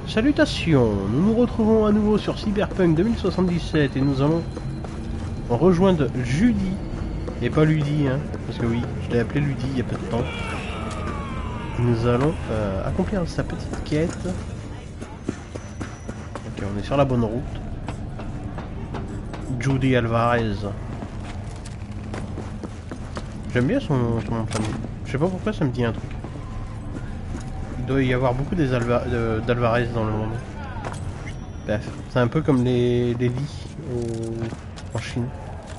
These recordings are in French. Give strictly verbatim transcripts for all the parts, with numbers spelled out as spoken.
Salutations, nous nous retrouvons à nouveau sur Cyberpunk deux mille soixante-dix-sept et nous allons rejoindre Judy, et pas Ludy, hein, parce que oui, je l'ai appelé Ludy il y a peu de temps. Nous allons euh, accomplir sa petite quête. Ok, on est sur la bonne route. Judy Alvarez. J'aime bien son, son nom de famille. Je sais pas pourquoi ça me dit un truc. Il doit y avoir beaucoup des Alva d'Alvarez dans le monde. Bref, c'est un peu comme les, les lits au, en Chine.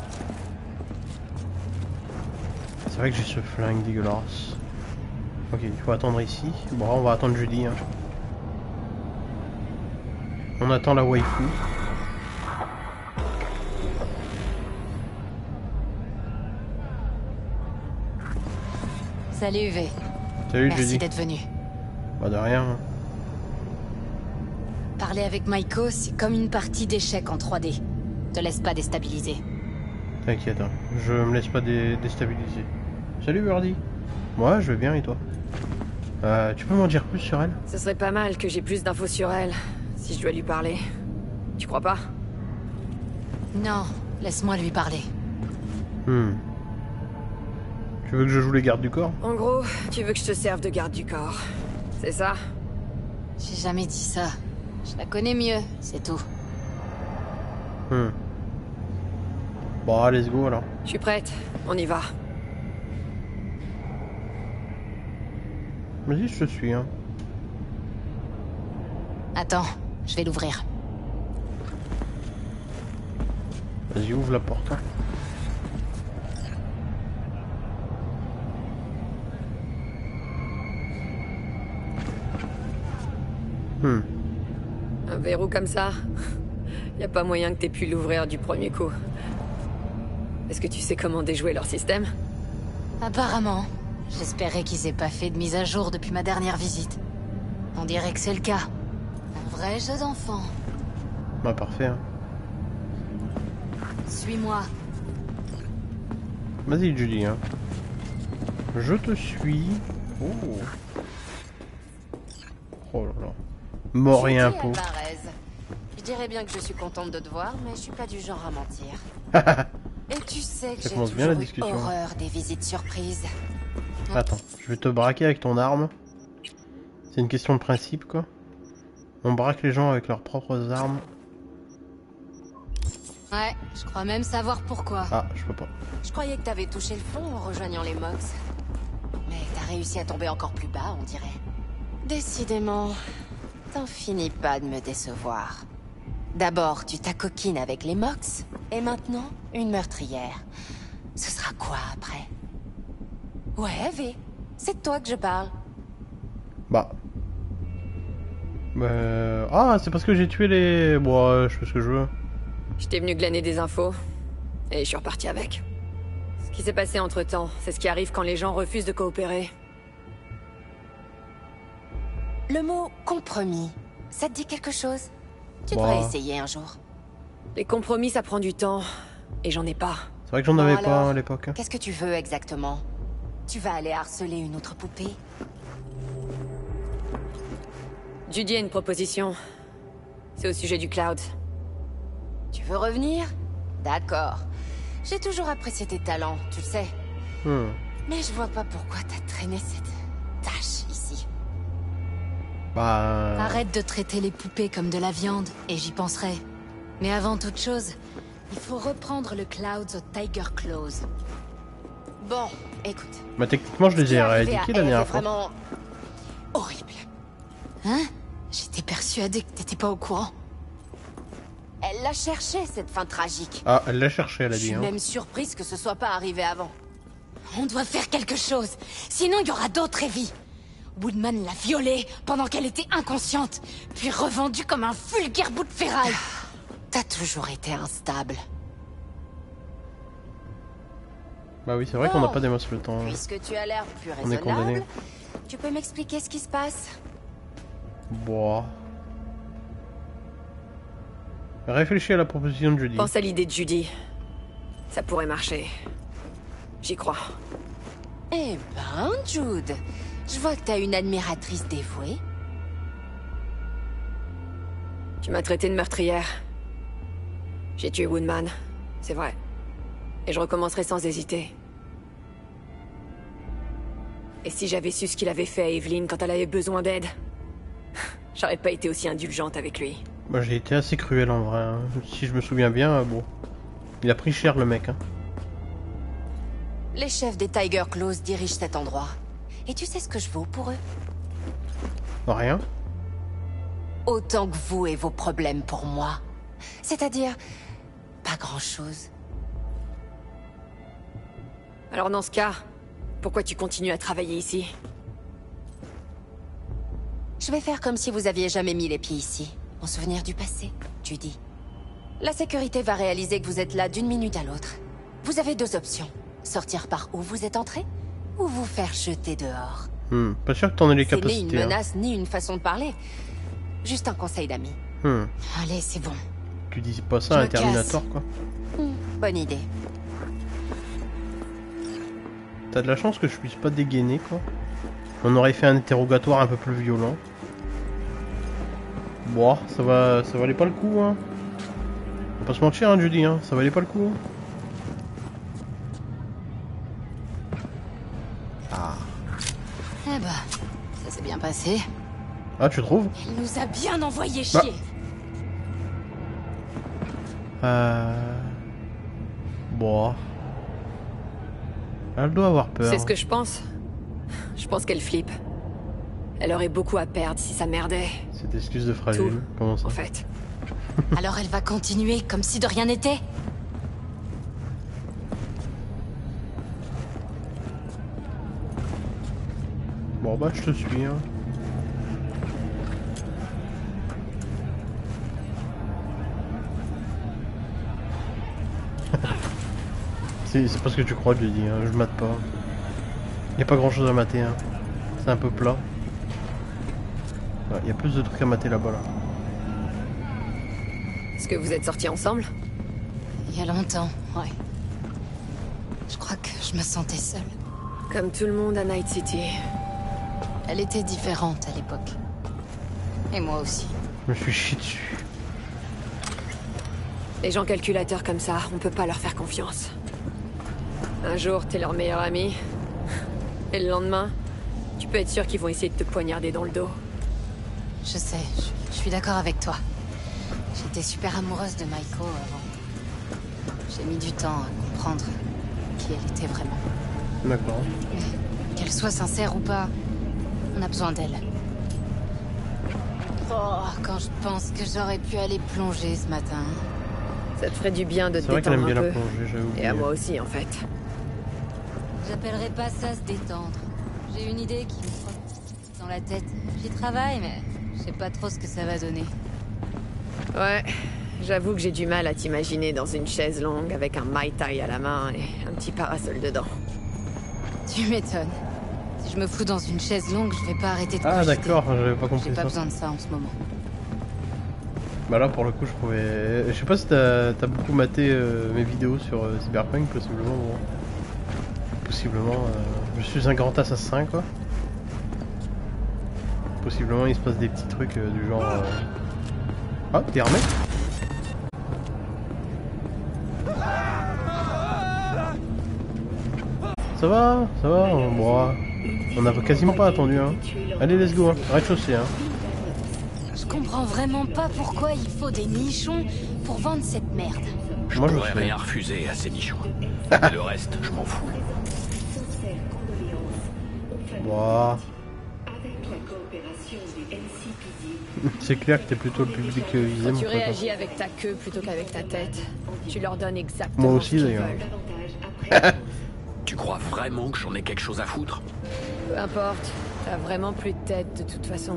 C'est vrai que j'ai ce flingue dégueulasse. Ok, il faut attendre ici. Bon, on va attendre Judy. Hein. On attend la waifu. Salut V. Salut Merci Judy. d'être venu. Pas de rien. Parler avec Maiko, c'est comme une partie d'échecs en trois D. Te laisse pas déstabiliser. T'inquiète, hein. Je me laisse pas dé déstabiliser. Salut Birdie. Moi, je vais bien et toi? euh, Tu peux m'en dire plus sur elle? Ce serait pas mal que j'ai plus d'infos sur elle, si je dois lui parler. Tu crois pas? Non, laisse-moi lui parler. Hmm. Tu veux que je joue les gardes du corps? En gros, tu veux que je te serve de garde du corps. C'est ça? J'ai jamais dit ça. Je la connais mieux, c'est tout. Hmm. Bon, let's go alors. Je suis prête, on y va. Vas-y, je te suis, hein. Attends, je vais l'ouvrir. Vas-y, ouvre la porte. Hein. Hmm. Un verrou comme ça? Y a pas moyen que t'aies pu l'ouvrir du premier coup. Est-ce que tu sais comment déjouer leur système? Apparemment. J'espérais qu'ils aient pas fait de mise à jour depuis ma dernière visite. On dirait que c'est le cas. Un vrai jeu d'enfant. Bah, parfait. Hein. Suis-moi. Vas-y, Judy. Hein. Je te suis. Oh. Oh là là. Mort et impôt. Je dirais bien que je suis contente de te voir, mais je suis pas du genre à mentir. Et tu sais que j'ai toujours bien la eu discussion. horreur des visites surprises. Attends, je vais te braquer avec ton arme. C'est une question de principe, quoi. On braque les gens avec leurs propres armes. Ouais, je crois même savoir pourquoi. Ah, je peux pas. Je croyais que t'avais touché le fond en rejoignant les Mox. Mais t'as réussi à tomber encore plus bas, on dirait. Décidément, t'en finis pas de me décevoir. D'abord, tu t'acoquines avec les Mox, et maintenant, une meurtrière. Ce sera quoi après? Ouais, V, c'est de toi que je parle. Bah. Euh... Ah, c'est parce que j'ai tué les... Bon, euh, je fais ce que je veux. J'étais venu glaner des infos, et je suis reparti avec. Ce qui s'est passé entre-temps, c'est ce qui arrive quand les gens refusent de coopérer. Le mot « compromis », ça te dit quelque chose? Tu Bah. devrais essayer un jour. Les compromis, ça prend du temps, et j'en ai pas. C'est vrai que j'en Bon, avais alors, pas à l'époque. Qu'est-ce que tu veux exactement? Tu vas aller harceler une autre poupée? Judy a une proposition. C'est au sujet du cloud. Tu veux revenir? D'accord. J'ai toujours apprécié tes talents, tu le sais. Hmm. Mais je vois pas pourquoi t'as traîné cette tâche ici. Bah... euh, Arrête de traiter les poupées comme de la viande, et j'y penserai. Mais avant toute chose, il faut reprendre le Cloud au Tiger Claws. Bon, écoute. Bah techniquement je les ai éradiqués la dernière fois. Vraiment horrible. Hein? J'étais persuadée que t'étais pas au courant. Elle l'a cherché, cette fin tragique. Ah, elle l'a cherché, elle a Je dit. suis Hein. même surprise que ce soit pas arrivé avant. On doit faire quelque chose, sinon il y aura d'autres Evie. Woodman l'a violée pendant qu'elle était inconsciente, puis revendue comme un vulgaire bout de ferraille. T'as toujours été instable. Bah oui, c'est vrai Bon, qu'on n'a pas démossé le temps. Puisque tu as l'air plus On est condamné. raisonnable, tu peux m'expliquer ce qui se passe? Bon. Réfléchis à la proposition de Judy. Pense à l'idée de Judy. Ça pourrait marcher. J'y crois. Eh ben, Jude, je vois que t'as une admiratrice dévouée. Tu m'as traité de meurtrière. J'ai tué Woodman, c'est vrai. Et je recommencerai sans hésiter. Et si j'avais su ce qu'il avait fait à Evelyn quand elle avait besoin d'aide, j'aurais pas été aussi indulgente avec lui. Moi j'ai été assez cruel en vrai, hein. Si je me souviens bien, bon. Il a pris cher le mec, hein. Les chefs des Tiger Claws dirigent cet endroit. Et tu sais ce que je vaux pour eux? Rien. Autant que vous et vos problèmes pour moi. C'est-à-dire, pas grand-chose. Alors dans ce cas, pourquoi tu continues à travailler ici? Je vais faire comme si vous aviez jamais mis les pieds ici. En souvenir du passé, Judy. La sécurité va réaliser que vous êtes là d'une minute à l'autre. Vous avez deux options. Sortir par où vous êtes entré, ou vous faire jeter dehors. Hmm, pas sûr que t'en aies les C'est ni capacités. une hein. menace, ni une façon de parler. Juste un conseil d'ami. Hmm. Allez, c'est bon. Tu dis pas ça Je à un me Terminator casse. quoi. Hmm, bonne idée. T'as de la chance que je puisse pas dégainer quoi. On aurait fait un interrogatoire un peu plus violent. Bon, ça va, ça valait pas le coup hein. On va pas se mentir hein, Judy, hein, ça valait pas le coup. Hein. Ah. Eh bah, ça s'est bien passé. Ah, tu trouves? Elle nous a bien envoyé Bah. chier. Euh... Bon. Elle doit avoir peur. C'est ce que je pense. Je pense qu'elle flippe. Elle aurait beaucoup à perdre si ça merdait, Cette excuse de fragile. Tout. Comment ça? en fait. Alors elle va continuer comme si de rien n'était. Bon bah je te suis hein. C'est c'est pas ce que tu crois, je dis, hein. Je mate pas. Y a pas grand chose à mater, hein. C'est un peu plat. Il y a plus de trucs à mater là-bas là. Est-ce que vous êtes sortis ensemble? Il y a longtemps, ouais. Je crois que je me sentais seule. Comme tout le monde à Night City. Elle était différente à l'époque. Et moi aussi. Je me suis chié dessus. Les gens calculateurs comme ça, on peut pas leur faire confiance. Un jour, t'es leur meilleur ami. Et le lendemain, tu peux être sûr qu'ils vont essayer de te poignarder dans le dos. Je sais, je, je suis d'accord avec toi. J'étais super amoureuse de Maiko avant. J'ai mis du temps à comprendre qui elle était vraiment. D'accord. Qu'elle soit sincère ou pas, on a besoin d'elle. Oh, quand je pense que j'aurais pu aller plonger ce matin. Ça te ferait du bien de te C'est vrai qu'elle aime détendre bien un la peu. plongée, j'avoue. Et à moi aussi, en fait. J'appellerais pas ça se détendre. J'ai une idée qui me trotte dans la tête. J'y travaille, mais je sais pas trop ce que ça va donner. Ouais, j'avoue que j'ai du mal à t'imaginer dans une chaise longue avec un Mai Tai à la main et un petit parasol dedans. Tu m'étonnes. Si je me fous dans une chaise longue, je vais pas arrêter de Ah cogiter. d'accord, j'avais pas compris J'ai pas ça. besoin de ça en ce moment. Bah là pour le coup je trouvais... Je sais pas si t'as as beaucoup maté euh, mes vidéos sur euh, Cyberpunk, possiblement. Bon. Possiblement, euh, je suis un grand assassin quoi. Possiblement il se passe des petits trucs euh, du genre... Euh... Ah, t'es armé? Ça va, ça va, on, bon, on a quasiment pas attendu hein. Allez let's go, hein. Rez-de-chaussée hein. Je comprends vraiment pas pourquoi il faut des nichons pour vendre cette merde. Je Moi, je pourrais sais. rien refuser à ces nichons. Et le reste, je m'en fous. Bon. C'est clair que t'es plutôt le public euh, visé, Quand mon tu pote, hein. réagis avec ta queue plutôt qu'avec ta tête, tu leur donnes exactement Moi aussi, ce qu'ils d'ailleurs. veulent. Tu crois vraiment que j'en ai quelque chose à foutre? Peu importe, t'as vraiment plus de tête de toute façon.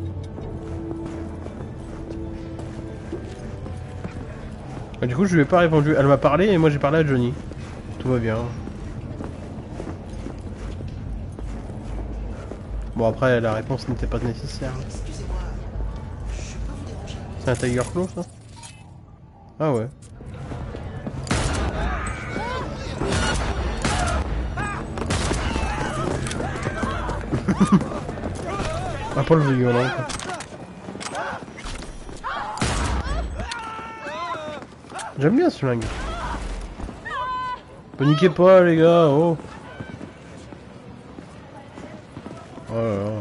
Ah, du coup, je lui ai pas répondu. Elle m'a parlé et moi j'ai parlé à Johnny. Tout va bien. Bon, après, la réponse n'était pas nécessaire. C'est un Tiger Claw, ça? Ah ouais. Ah, pas le violent, quoi. J'aime bien ce flingue. Paniquez pas les gars, oh. Oh là là.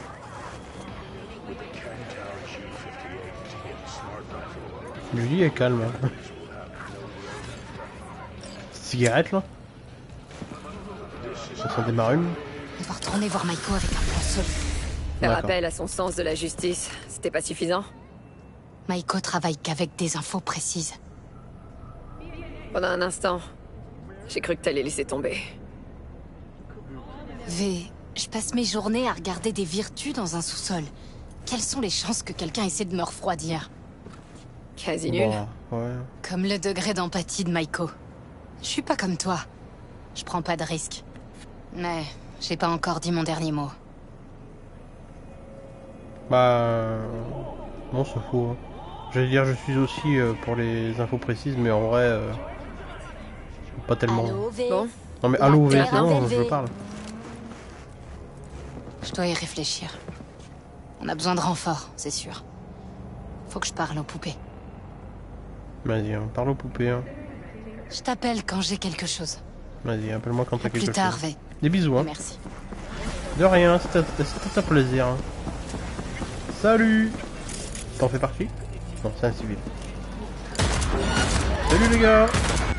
Julie est calme. Hein. Cigarette là. Ça s'en démarre une. On va retourner voir Maiko avec un plan solide. Faire appel à son sens de la justice, c'était pas suffisant? Maiko travaille qu'avec des infos précises. Pendant un instant, j'ai cru que t'allais laisser tomber. V, je passe mes journées à regarder des vertus dans un sous-sol. Quelles sont les chances que quelqu'un essaie de me refroidir? Quasi nul. Bon, ouais. Comme le degré d'empathie de Maiko. Je suis pas comme toi. Je prends pas de risques. Mais j'ai pas encore dit mon dernier mot. Bah... Non, c'est faux. Hein. J'allais dire je suis aussi euh, pour les infos précises, mais en vrai... Euh, pas tellement. Allô, V. Bon, Non mais allô, V, c'est bon, V. je parle. Je dois y réfléchir. On a besoin de renforts, c'est sûr. Faut que je parle aux poupées. Vas-y, hein, parle aux poupées. Hein. Je t'appelle quand j'ai quelque chose. Vas-y, appelle-moi quand t'as À quelque plus tard, chose. V. Des bisous, hein. Merci. De rien, c'est un plaisir. Hein. Salut. T'en fais partie? Non, c'est un civil. Salut les gars.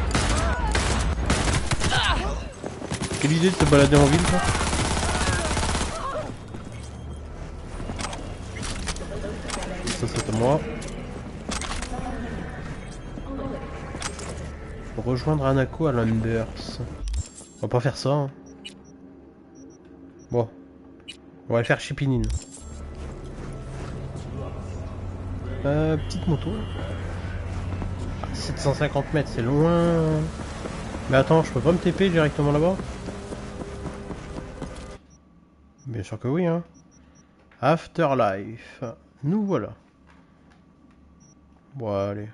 Quelle idée de se balader en ville, ça? Ça, c'est à moi. Rejoindre Hanako à Landers. On va pas faire ça. Hein. Bon. On va le faire Chipinine. Euh, petite moto. Ah, sept cent cinquante mètres, c'est loin. Mais attends, je peux pas me T P directement là-bas? Bien sûr que oui, hein. Afterlife. Nous voilà. Bon, allez.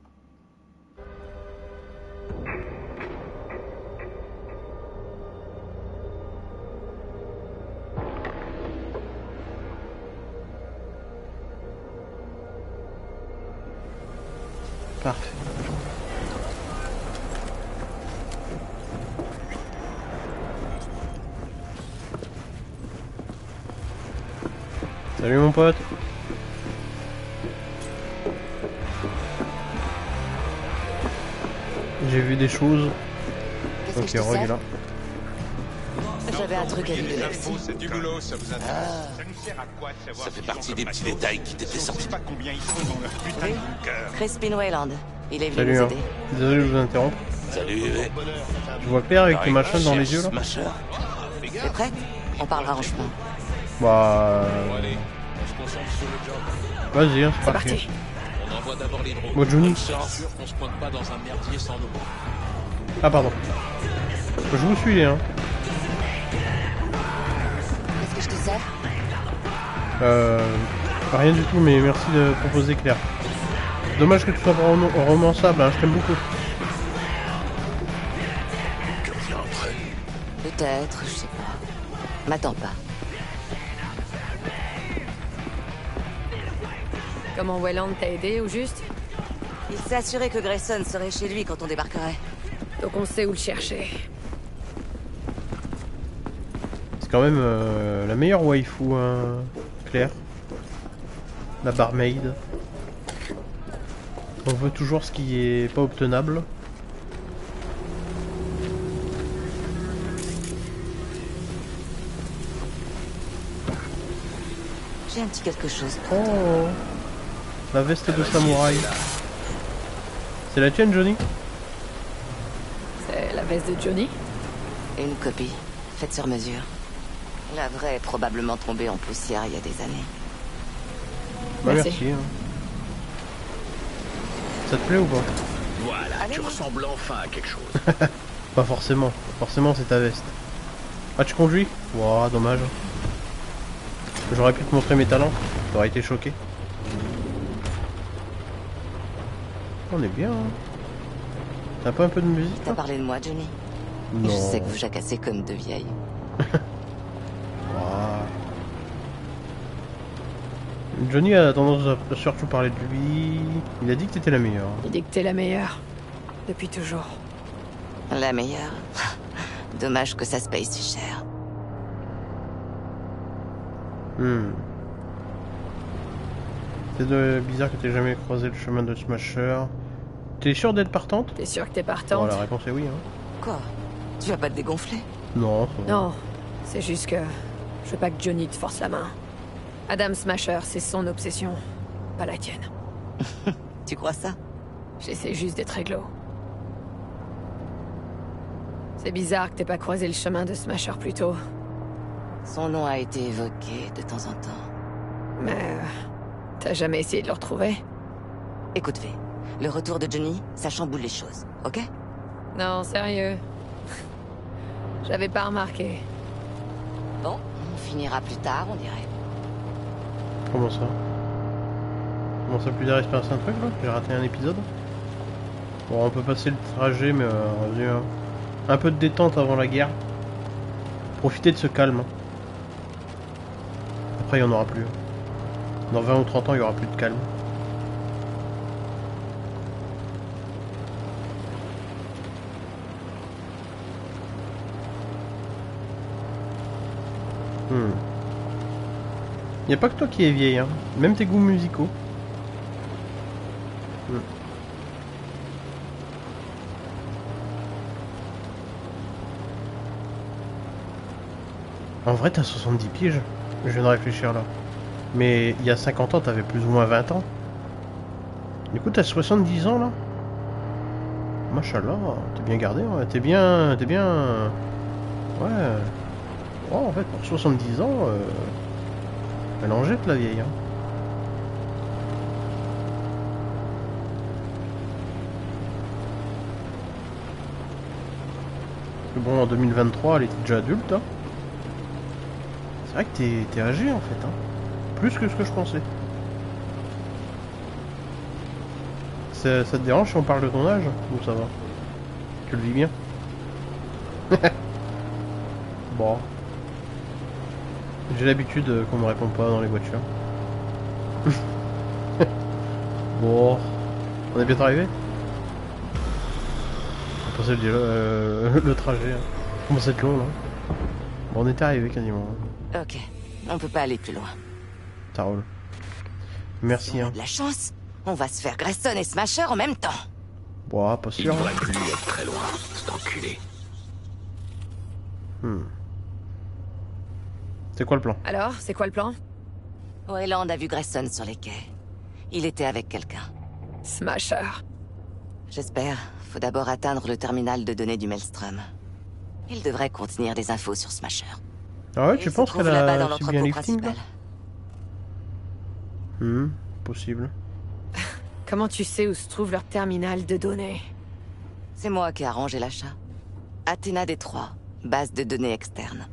Parfait. Salut mon pote. J'ai vu des choses. Qu'est-ce que Ok, je te Rogue est sers? là. J'avais un truc à lui donner. C'est du boulot, ça vous intéresse? Ça nous sert à quoi de savoir Ça fait qu'ils partie sont des comme petits Matos? détails qui t'étaient On sait sortis. pas combien ils sont dans leur putain de bunker. Crispin Wayland. Il est venu Salut nous hein. aider. Désolé de vous interrompre. Salut, Eve. Je vois clair avec Pareil le machin que dans les cherche yeux là. Smasher. T'es prête? On parlera en chemin. Bah... Allez, on se concentre sur le job. Vas-y, hein, c'est c'est parti. parti. On envoie d'abord les drones. Moi, Johnny. C'est sûr qu'on se pointe pas dans un merdier sans nous. Ah pardon. Je vous suis hein. Qu'est-ce que je te sers? Euh... Rien du tout, mais merci de proposer Claire. Dommage que tu sois pas rom romançable, hein, je t'aime beaucoup. Quelqu'un après. Peut-être, je sais pas. M'attends pas. Comment Wayland t'a aidé, au juste? Il s'est assuré que Grayson serait chez lui quand on débarquerait. Donc on sait où le chercher. C'est quand même euh, la meilleure waifu, hein, Claire. La barmaid. On veut toujours ce qui est pas obtenable. J'ai un petit quelque chose. Oh, la veste de samouraï. C'est la tienne, Johnny? C'est la veste de Johnny? Une copie, faite sur mesure. La vraie est probablement tombée en poussière il y a des années. Bah Merci. merci. Hein. Ça te plaît ou pas? Voilà, tu ressembles enfin à quelque chose. Pas forcément. Forcément, c'est ta veste. Ah, tu conduis? Ouah, dommage. J'aurais pu te montrer mes talents. T'aurais été choqué. On est bien. Hein. T'as pas un peu de musique? T'as Là parlé de moi, Johnny? Non. Je sais que vous jacassez comme deux vieilles. Ouah. Johnny a tendance à surtout parler de lui. Il a dit que t'étais la meilleure. Il dit que t'es la meilleure. Depuis toujours. La meilleure. Dommage que ça se paye si cher. Hmm. C'est de... bizarre que t'aies jamais croisé le chemin de Smasher. T'es sûr d'être partante? T'es sûr que t'es partante? Bon, la réponse est oui. Hein. Quoi? Tu vas pas te dégonfler? Non. Ça... Non. C'est juste que... je veux pas que Johnny te force la main. Adam Smasher, c'est son obsession. Pas la tienne. Tu crois ça? J'essaie juste d'être réglo. C'est bizarre que t'aies pas croisé le chemin de Smasher plus tôt. Son nom a été évoqué de temps en temps. Mais... euh, t'as jamais essayé de le retrouver? Écoute, V, le retour de Johnny, ça chamboule les choses, ok? Non, sérieux. J'avais pas remarqué. Bon, on finira plus tard, on dirait. Comment ça? Comment ça, plus tard, il se passe un truc là? J'ai raté un épisode? Bon, on peut passer le trajet, mais euh, un peu de détente avant la guerre. Profitez de ce calme. Après, il n'y en aura plus. Dans vingt ou trente ans, il n'y aura plus de calme. Hmm. Y a pas que toi qui es vieille, hein. Même tes goûts musicaux. Hmm. En vrai, t'as soixante-dix piges. Je viens de réfléchir là. Mais il y a cinquante ans, t'avais plus ou moins vingt ans. Du coup, t'as soixante-dix ans là. Machallah, t'es bien gardé, ouais. T'es bien... T'es bien... Ouais... Oh, en fait, pour soixante-dix ans, euh... elle en jette la vieille. Hein. Bon, en deux mille vingt-trois, elle était déjà adulte. Hein. C'est vrai que t'es t'es âgé en fait. Hein. Plus que ce que je pensais. Ça, ça te dérange si on parle de ton âge? Ou ça va? Tu le vis bien? Bon. J'ai l'habitude qu'on me répond pas dans les voitures. Bon. On est bien arrivé? On passait le, euh, le trajet. Hein. Comment c'est long là? Bon, on était arrivé quasiment. Ok. On peut pas aller plus loin. Ça roule. Merci. Si on a hein. de la chance, on va se faire Grayson et Smasher en même temps. Bon, pas Il sûr. devrait plus être très loin, cet enculé. Hmm. C'est quoi le plan? Alors, c'est quoi le plan? Wayland a vu Grayson sur les quais. Il était avec quelqu'un. Smasher. J'espère. Faut d'abord atteindre le terminal de données du Maelstrom. Il devrait contenir des infos sur Smasher. Ah ouais, Et tu il se penses trouve qu'elle là-bas dans a subi un l'entrepôt lifting là? principal. Hmm, possible. Comment tu sais où se trouve leur terminal de données? C'est moi qui ai arrangé l'achat. Athéna Détroit, base de données externe.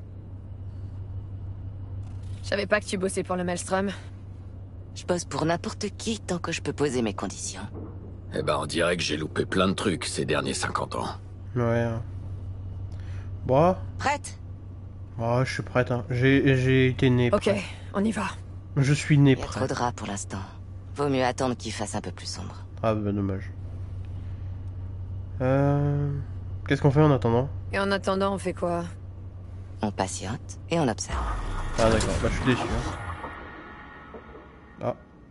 Je savais pas que tu bossais pour le Maelstrom. Je bosse pour n'importe qui tant que je peux poser mes conditions. Eh ben, on dirait que j'ai loupé plein de trucs ces derniers cinquante ans. Ouais. Bon. Prête? Oh, je suis prête. Hein. J'ai été né Ok, prêt. on y va. Je suis né Il y a trop prêt. de rats pour l'instant. Vaut mieux attendre qu'il fasse un peu plus sombre. Ah bah dommage. Euh... Qu'est-ce qu'on fait en attendant? Et en attendant, on fait quoi? On patiente et on observe. Ah d'accord, bah je suis déçu. Hein.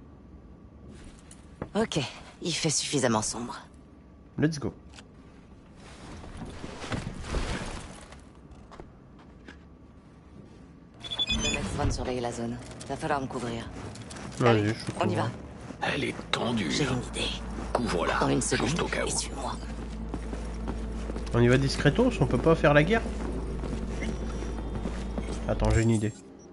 Ah, Ok, il fait suffisamment sombre. let's go. Le Maelstrom surveille la zone. Va falloir me couvrir. Vas-y, Allez, je suis on y couvert. va. Elle est tendue. J'ai une idée. Couvre-la, Dans une seconde, juste au cas où. et suis-moi. On y va discretos, on peut pas faire la guerre? Attends, j'ai une idée.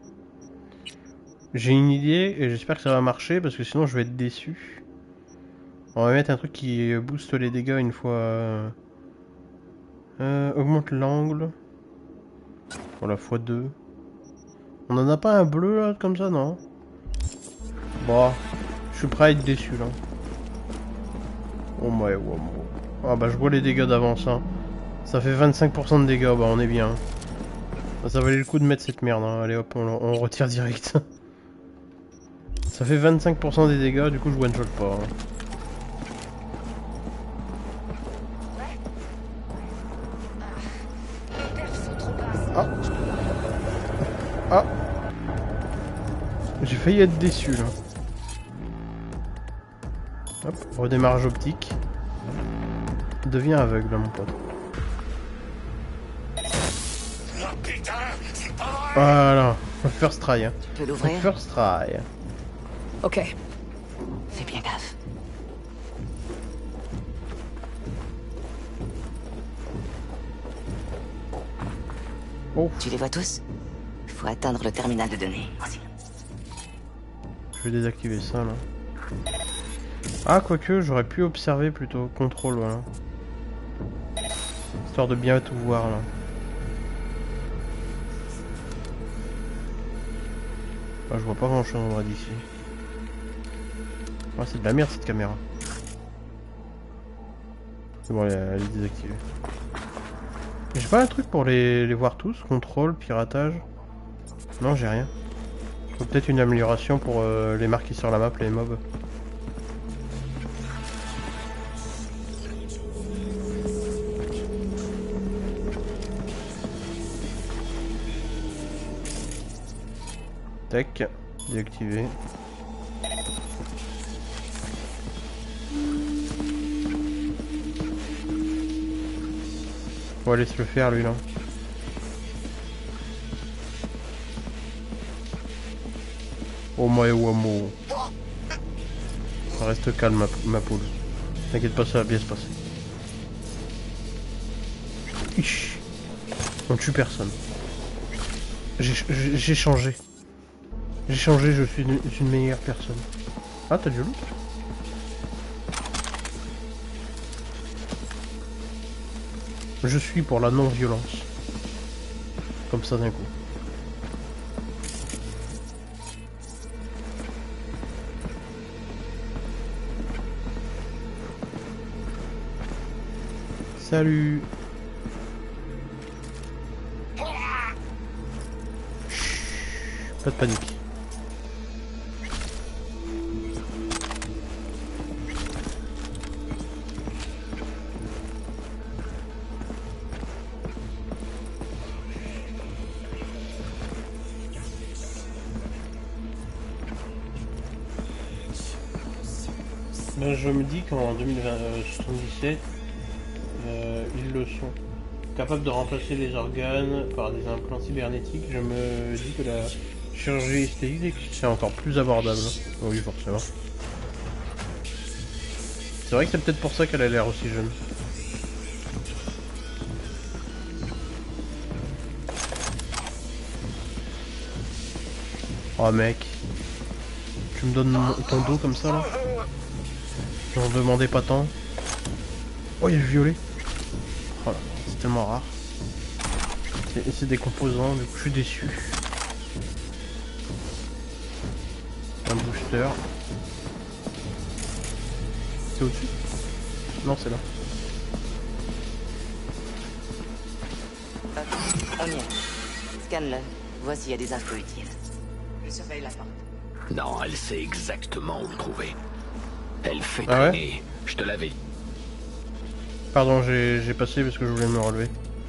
J'ai une idée et j'espère que ça va marcher parce que sinon je vais être déçu. On va mettre un truc qui booste les dégâts une fois... Euh, euh, augmente l'angle. Voilà, fois deux. On en a pas un bleu là, comme ça, non? Bon, je suis prêt à être déçu là. Oh my, ouais, ouais. Ah bah je vois les dégâts d'avance. Hein. Ça fait vingt-cinq pour cent de dégâts, bah on est bien. Ça valait le coup de mettre cette merde. Hein. Allez hop, on, on retire direct. Ça fait vingt-cinq pour cent des dégâts, du coup je one shot pas. Hein. Ah. Ah. J'ai failli être déçu là. Hop, redémarrage optique. Devient aveugle là, mon pote. Voilà, first try. Hein. Tu peux l'ouvrir? First try. Ok. Fais bien gaffe. Oh. Tu les vois tous? Faut atteindre le terminal de données. Je vais désactiver ça là. Ah, quoique, j'aurais pu observer plutôt. Contrôle, voilà. Histoire de bien tout voir là. Ah, je vois pas grand chose en vrai d'ici. Ah, c'est de la merde cette caméra. C'est bon, elle, elle est désactivée. J'ai pas un truc pour les, les voir tous? Contrôle, piratage? Non, j'ai rien. Faut peut-être une amélioration pour euh, les marquer sur la map, les mobs. Tac, désactivé. On va laisser le faire lui là. Oh my wamo. Reste calme ma, ma poule. T'inquiète pas, ça va bien se passer. Ich. On tue personne. J'ai changé. J'ai changé, je suis une, une meilleure personne. Ah, t'as du loot? Je suis pour la non-violence. Comme ça d'un coup. Salut. Chut. Pas de panique. Ben, je me dis qu'en deux mille soixante-dix-sept, euh, ils le sont. Capables de remplacer les organes par des implants cybernétiques, je me dis que la chirurgie esthétique c'est encore plus abordable. Oui, forcément. C'est vrai que c'est peut-être pour ça qu'elle a l'air aussi jeune. Oh mec, tu me donnes ton dos comme ça là? J'en demandais pas tant. Oh, il y a le violet. Oh là, c'est tellement rare. C'est des composants, du coup je suis déçu. Un booster. C'est au-dessus? Non, c'est là. On y est. Scanne-le. Vois s'il y a des infos utiles. Je surveille la porte. Non, elle sait exactement où le trouver. Elle fait ah traîner. Ouais, je te l'avais dit. Pardon, j'ai passé parce que je voulais me relever.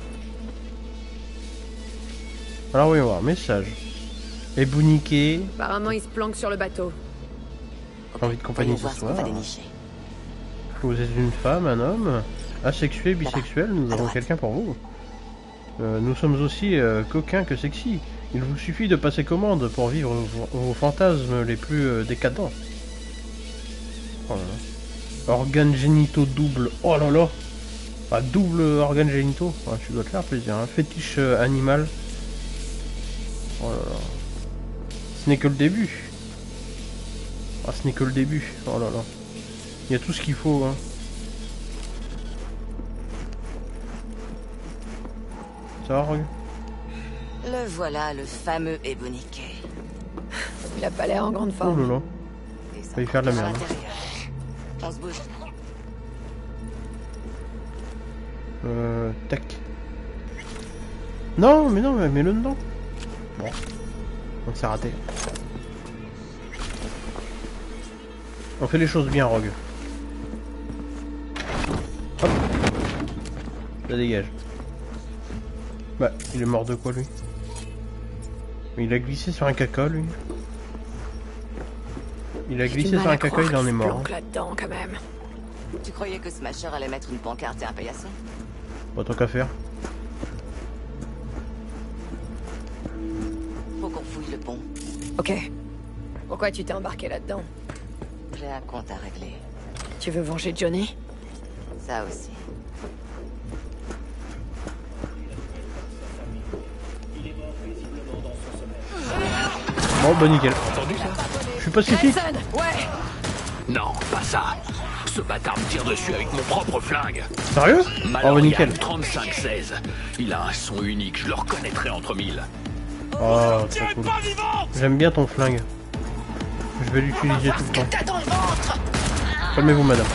Alors oui, on va voir. Message. Et Bouniquet. Apparemment, il se planque sur le bateau. Envie de compagnie ce soir. Ce vous êtes une femme, un homme, asexué, bisexuel, nous avons quelqu'un pour vous. Euh, nous sommes aussi euh, coquins que sexy. Il vous suffit de passer commande pour vivre vos, vos fantasmes les plus euh, décadents. Oh là là. Organes génitaux double. Oh là là. Ah, double organes génitaux. Ah, tu dois te faire plaisir. Hein. Fétiche euh, animal. Oh là là. Ce n'est que le début. Ah, ce n'est que le début. Oh là là. Il y a tout ce qu'il faut. Hein. Ça va, regarde. Le voilà, le fameux Eboniquet. Il a pas l'air en grande Oh forme. là là. Va y faire de la merde. On se bouge. Euh, tac. Non, mais non, mais mets-le dedans. Bon. Donc c'est raté. On fait les choses bien, Rogue. Hop. Ça dégage. Bah, il est mort de quoi, lui? Il a glissé sur un caca, lui. Il a glissé sur un caca, il en est mort. Hein. Là-dedans, quand même. Tu croyais que Smasher allait mettre une pancarte et un paillasson? Pas tant qu'à faire. Faut qu'on fouille le pont. Ok. Pourquoi tu t'es embarqué là-dedans? J'ai un compte à régler. Tu veux venger Johnny? Ça aussi. Bon, bah nickel. Je suis pacifique. Ouais. Non, pas ça. Ce bâtard me tire dessus avec mon propre flingue. Sérieux? Oh bah Malorian nickel. trente-cinq seize. Il a un son unique, je le reconnaîtrai entre mille. Oh, très cool. J'aime bien ton flingue. Je vais l'utiliser tout le temps. Calmez-vous, madame.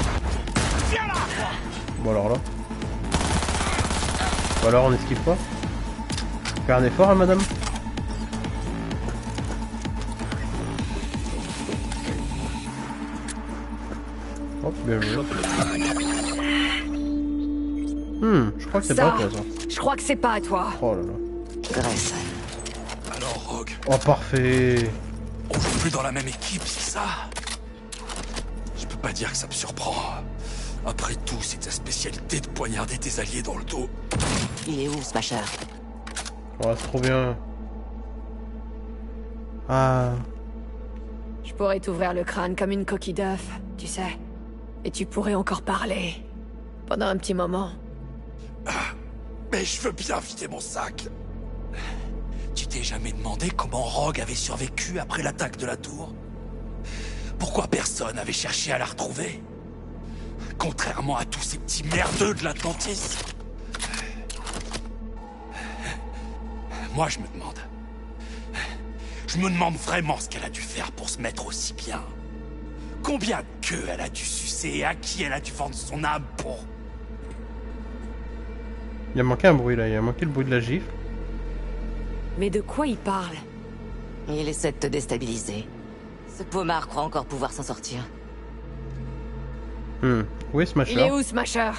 Bon alors là. Ou alors on esquive pas. Faire un effort, hein, madame. Oh, bien joué. Hmm, je crois que c'est pas à toi, ça. Je crois que c'est pas à toi. Oh là là. Grayson. Alors, Rogue, Oh, parfait. on joue plus dans la même équipe, c'est ça? Je peux pas dire que ça me surprend. Après tout, c'est ta spécialité de poignarder tes alliés dans le dos. Il est où, Smasher? Oh, c'est trop bien. Ah. Je pourrais t'ouvrir le crâne comme une coquille d'œuf, tu sais. Et tu pourrais encore parler. Pendant un petit moment. Mais je veux bien vider mon sac. Tu t'es jamais demandé comment Rogue avait survécu après l'attaque de la tour? Pourquoi personne avait cherché à la retrouver? Contrairement à tous ces petits merdeux de l'Atlantis. Moi, je me demande. Je me demande vraiment ce qu'elle a dû faire pour se mettre aussi bien. Combien de queues elle a dû sucer et à qui elle a dû vendre son âme pour... Il a manqué un bruit là, il a manqué le bruit de la gifle. Mais de quoi il parle? Il essaie de te déstabiliser. Ce pommard croit encore pouvoir s'en sortir. Hmm. Où est Smasher? Il est où, Smasher?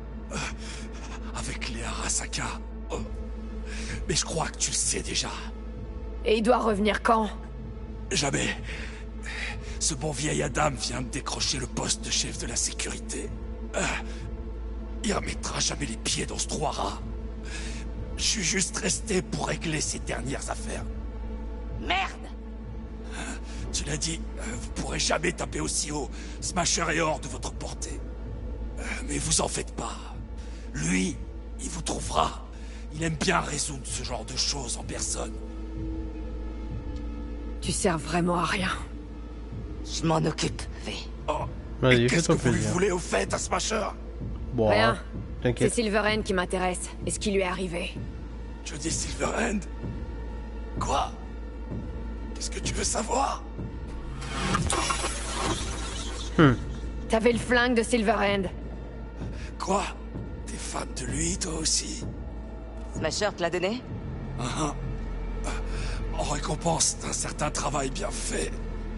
Avec les Arasaka. Oh. Mais je crois que tu le sais déjà. Et il doit revenir quand? Jamais. Ce bon vieil Adam vient de décrocher le poste de chef de la sécurité. Euh, il remettra jamais les pieds dans ce trou à rats. Je suis juste resté pour régler ces dernières affaires. Merde! Tu l'as dit, euh, vous pourrez jamais taper aussi haut. Smasher est hors de votre portée. Euh, mais vous en faites pas. Lui, il vous trouvera. Il aime bien résoudre ce genre de choses en personne. Tu sers vraiment à rien. Je m'en occupe, V. Oh, Vas-y, et qu'est-ce fais-toi que vous lui plaisir. voulez au fait à Smasher? Bon, Rien. C'est t'inquiète. Silverhand qui m'intéresse, et ce qui lui est arrivé. Je dis Silverhand? Quoi? Qu'est-ce que tu veux savoir? Hmm. T'avais le flingue de Silverhand. Quoi? T'es fan de lui, toi aussi? Smasher te l'a donné? Uh-huh. En récompense d'un certain travail bien fait.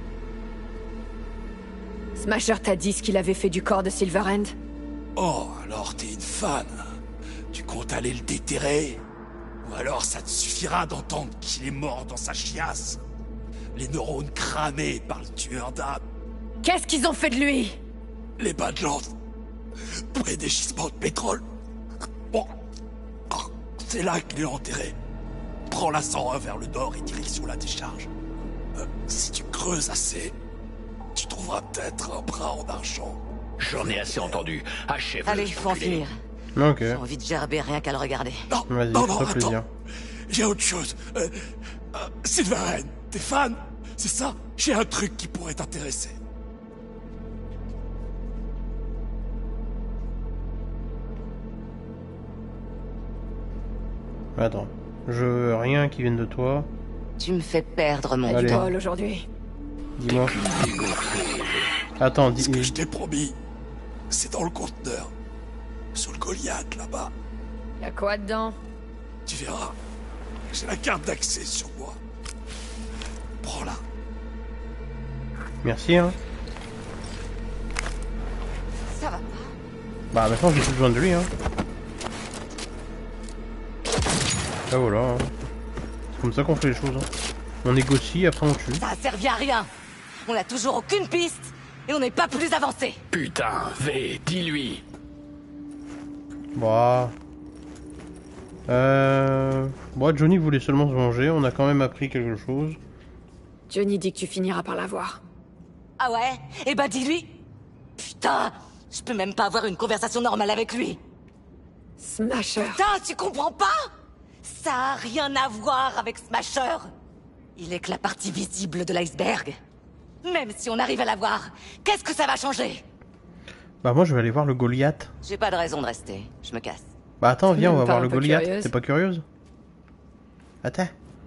Smasher t'a dit ce qu'il avait fait du corps de Silverhand? Oh, alors t'es une fan. Tu comptes aller le déterrer? Ou alors ça te suffira d'entendre qu'il est mort dans sa chiasse? Les neurones cramés par le tueur d'âme. Qu'est-ce qu'ils ont fait de lui? Les Badlands. Près des gisements de pétrole. Bon. C'est là qu'il est enterré. Prends la cent un vers le nord et direction la décharge. Euh, si tu creuses assez, tu trouveras peut-être un bras en argent. J'en ai assez entendu. Achève-le. Allez, faut en finir. Ok. J'ai envie de gerber rien qu'à le regarder. Non, Vas-y, non, non, fais-toi attends. plaisir. J'ai autre chose. Euh, euh, Silverhand, t'es fan? C'est ça? J'ai un truc qui pourrait t'intéresser. Attends. Je veux rien qui vienne de toi. Tu me fais perdre mon T'as du Allez. temps. bol aujourd'hui. Dis-moi. Attends, dis. Ce que je t'ai promis, c'est dans le conteneur. Sous le Goliath, là-bas. Y'a quoi dedans? Tu verras. J'ai la carte d'accès sur moi. Prends-la. Merci, hein. Bah maintenant j'ai plus besoin de lui hein. Ah voilà. Hein. C'est comme ça qu'on fait les choses. Hein. On négocie, après on tue. Ça a servi à rien. On a toujours aucune piste et on n'est pas plus avancé. Putain, V, dis-lui. Bah. Euh... Bon, Johnny voulait seulement se venger, on a quand même appris quelque chose. Johnny dit que tu finiras par l'avoir. Ah ouais? Eh bah dis-lui. Putain, je peux même pas avoir une conversation normale avec lui. Smasher. Putain, tu comprends pas? Ça a rien à voir avec Smasher. Il est que la partie visible de l'iceberg. Même si on arrive à l'avoir, qu'est-ce que ça va changer? Bah moi je vais aller voir le Goliath. J'ai pas de raison de rester, je me casse. Bah attends, viens, on va Pas voir un le peu Goliath. curieuse. T'es pas curieuse? Attends.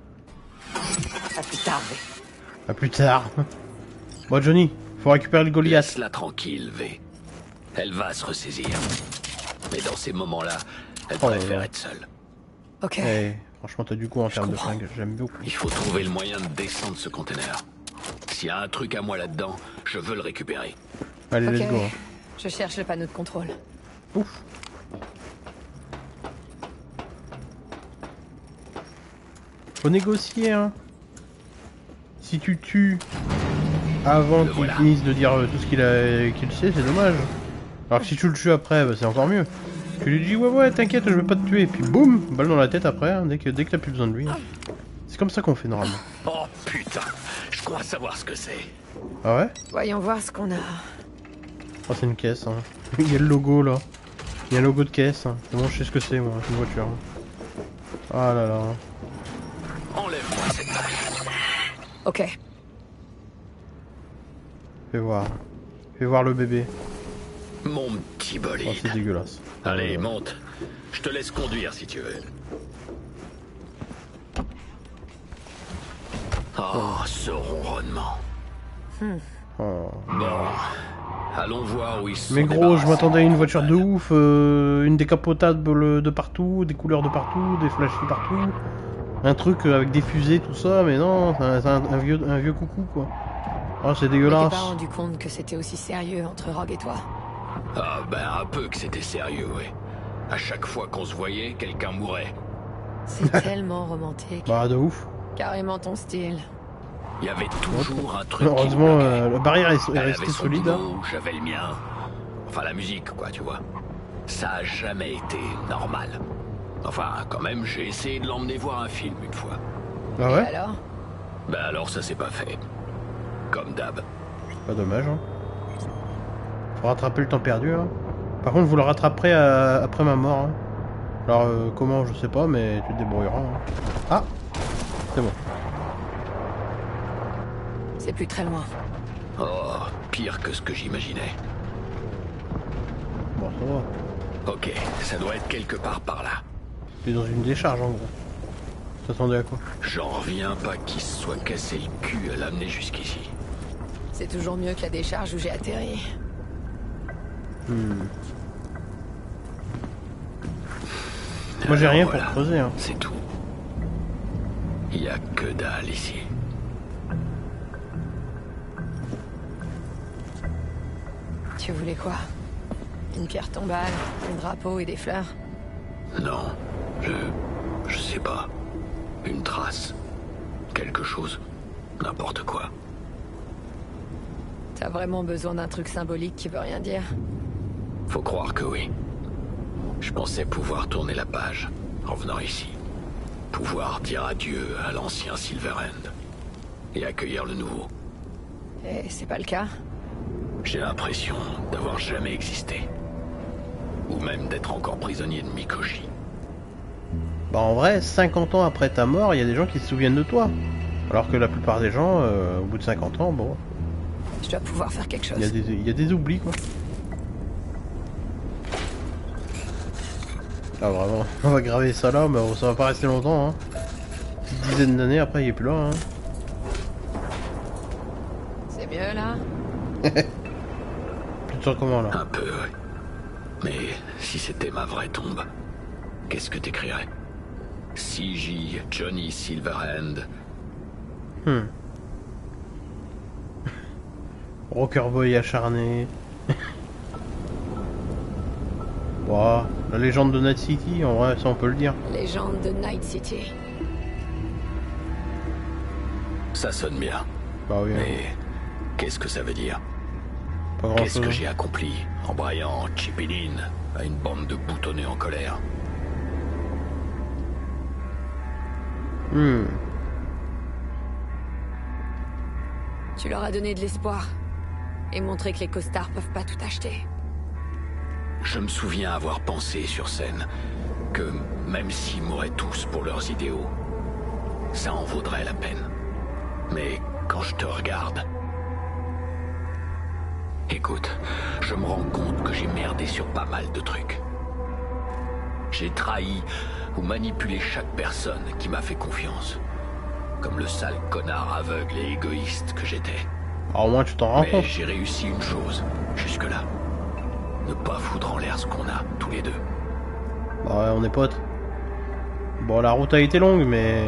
À plus tard, V. À plus tard. Bon Johnny, faut récupérer le Goliath. Laisse-la tranquille, V. Elle va se ressaisir. Mais dans ces moments-là, elle Oh là préfère là. être seule. Ok. Eh, franchement t'as du coup en Je termes de comprends. fringues, j'aime beaucoup. Il faut trouver le moyen de descendre ce conteneur. S'il y a un truc à moi là-dedans, je veux le récupérer. Allez, Ok. let's go. hein. Je cherche le panneau de contrôle. Ouf. Faut négocier hein. Si tu tues avant Le qu'il voilà. finisse de dire euh, tout ce qu'il a qu'il sait, c'est dommage. Alors que si tu le tues après, bah, c'est encore mieux. Tu lui dis ouais ouais t'inquiète je vais pas te tuer, puis boum, balle dans la tête après, hein, dès que dès que t'as plus besoin de lui. hein. C'est comme ça qu'on fait normalement. Oh putain, je crois savoir ce que c'est. Ah ouais? Voyons voir ce qu'on a. Oh c'est une caisse hein. Il y a le logo là. Il y a un logo de caisse. Hein. C'est bon je sais ce que c'est moi, c'est une voiture. Ah là là. Enlève-moi cette vache. Ok. Fais voir. Fais voir le bébé. Mon petit Oh, bolide. c'est dégueulasse. Allez, monte. Je te laisse conduire si tu veux. Oh, ce ronronnement. Oh. Bon, allons voir où ils sont. Mais gros, je m'attendais à une voiture de ouf, euh, une décapotable de partout, des couleurs de partout, des flashs partout. Un truc avec des fusées, tout ça, mais non, c'est un, c'est un- un vieux, un vieux coucou quoi. Oh, c'est Je m'étais dégueulasse. pas rendu compte que c'était aussi sérieux entre Rogue et toi. Ah ben un peu que c'était sérieux, ouais. À chaque fois qu'on se voyait, quelqu'un mourait. C'est tellement romantique. Bah, de ouf. Carrément ton style. Il y avait toujours un truc. qui Heureusement, bloquait. euh, la barrière est, est Elle restée avait son solide. hein. boulot, j'avais le mien. Enfin la musique, quoi, tu vois. Ça a jamais été normal. Enfin, quand même, j'ai essayé de l'emmener voir un film une fois. Ah Et ouais? alors? Ben alors ça s'est pas fait. Comme d'hab. Pas dommage. Hein. Faut rattraper le temps perdu. Hein. Par contre, vous le rattraperez euh, après ma mort. Hein. Alors, euh, comment, je sais pas, mais tu te débrouilleras. Hein. Ah! C'est bon. C'est plus très loin. Oh, pire que ce que j'imaginais. Bon, ça va. Ok, ça doit être quelque part par là. T'es dans une décharge en gros. T'attendais à quoi? J'en reviens pas qu'il se soit cassé le cul à l'amener jusqu'ici. C'est toujours mieux que la décharge où j'ai atterri. Hmm. Moi j'ai Alors rien voilà, pour creuser. Hein. C'est tout. Il y a que dalle ici. Tu voulais quoi? Une pierre tombale, un drapeau et des fleurs? Non, je... je sais pas. Une trace. Quelque chose. N'importe quoi. T'as vraiment besoin d'un truc symbolique qui veut rien dire? Faut croire que oui. Je pensais pouvoir tourner la page en venant ici. Pouvoir dire adieu à l'ancien Silverhand. Et accueillir le nouveau. Et c'est pas le cas? J'ai l'impression d'avoir jamais existé. Ou même d'être encore prisonnier de Mikoshi. Bah en vrai, cinquante ans après ta mort, il y a des gens qui se souviennent de toi. Alors que la plupart des gens, euh, au bout de cinquante ans, bon, Je dois pouvoir faire quelque chose. il y, a des- il y a des oublis quoi. Ah vraiment, on va graver ça là, mais ça va pas rester longtemps. Hein. Une dizaine d'années après, il est plus là. Hein. C'est mieux là? Tu te sens comment là? Un peu, ouais. Mais si c'était ma vraie tombe, qu'est-ce que t'écrirais? C J Johnny Silverhand. Hmm. Rocker boy acharné. Wow. La légende de Night City, en vrai, ça on peut le dire. Légende de Night City. Ça sonne bien. Bah oui. Mais qu'est-ce que ça veut dire? Pas grand Qu'est-ce chose. que j'ai accompli en braillant Chipilin à une bande de boutonnés en colère? Hmm. Tu leur as donné de l'espoir. Et montré que les costards peuvent pas tout acheter. Je me souviens avoir pensé sur scène que même s'ils mouraient tous pour leurs idéaux, ça en vaudrait la peine. Mais quand je te regarde... Écoute, je me rends compte que j'ai merdé sur pas mal de trucs. J'ai trahi ou manipulé chaque personne qui m'a fait confiance. Comme le sale connard aveugle et égoïste que j'étais. Alors au moins tu t'en rends Mais compte. j'ai réussi une chose, jusque-là. Ne pas foutre en l'air ce qu'on a, tous les deux. Bah ouais, on est potes. Bon, la route a été longue, mais...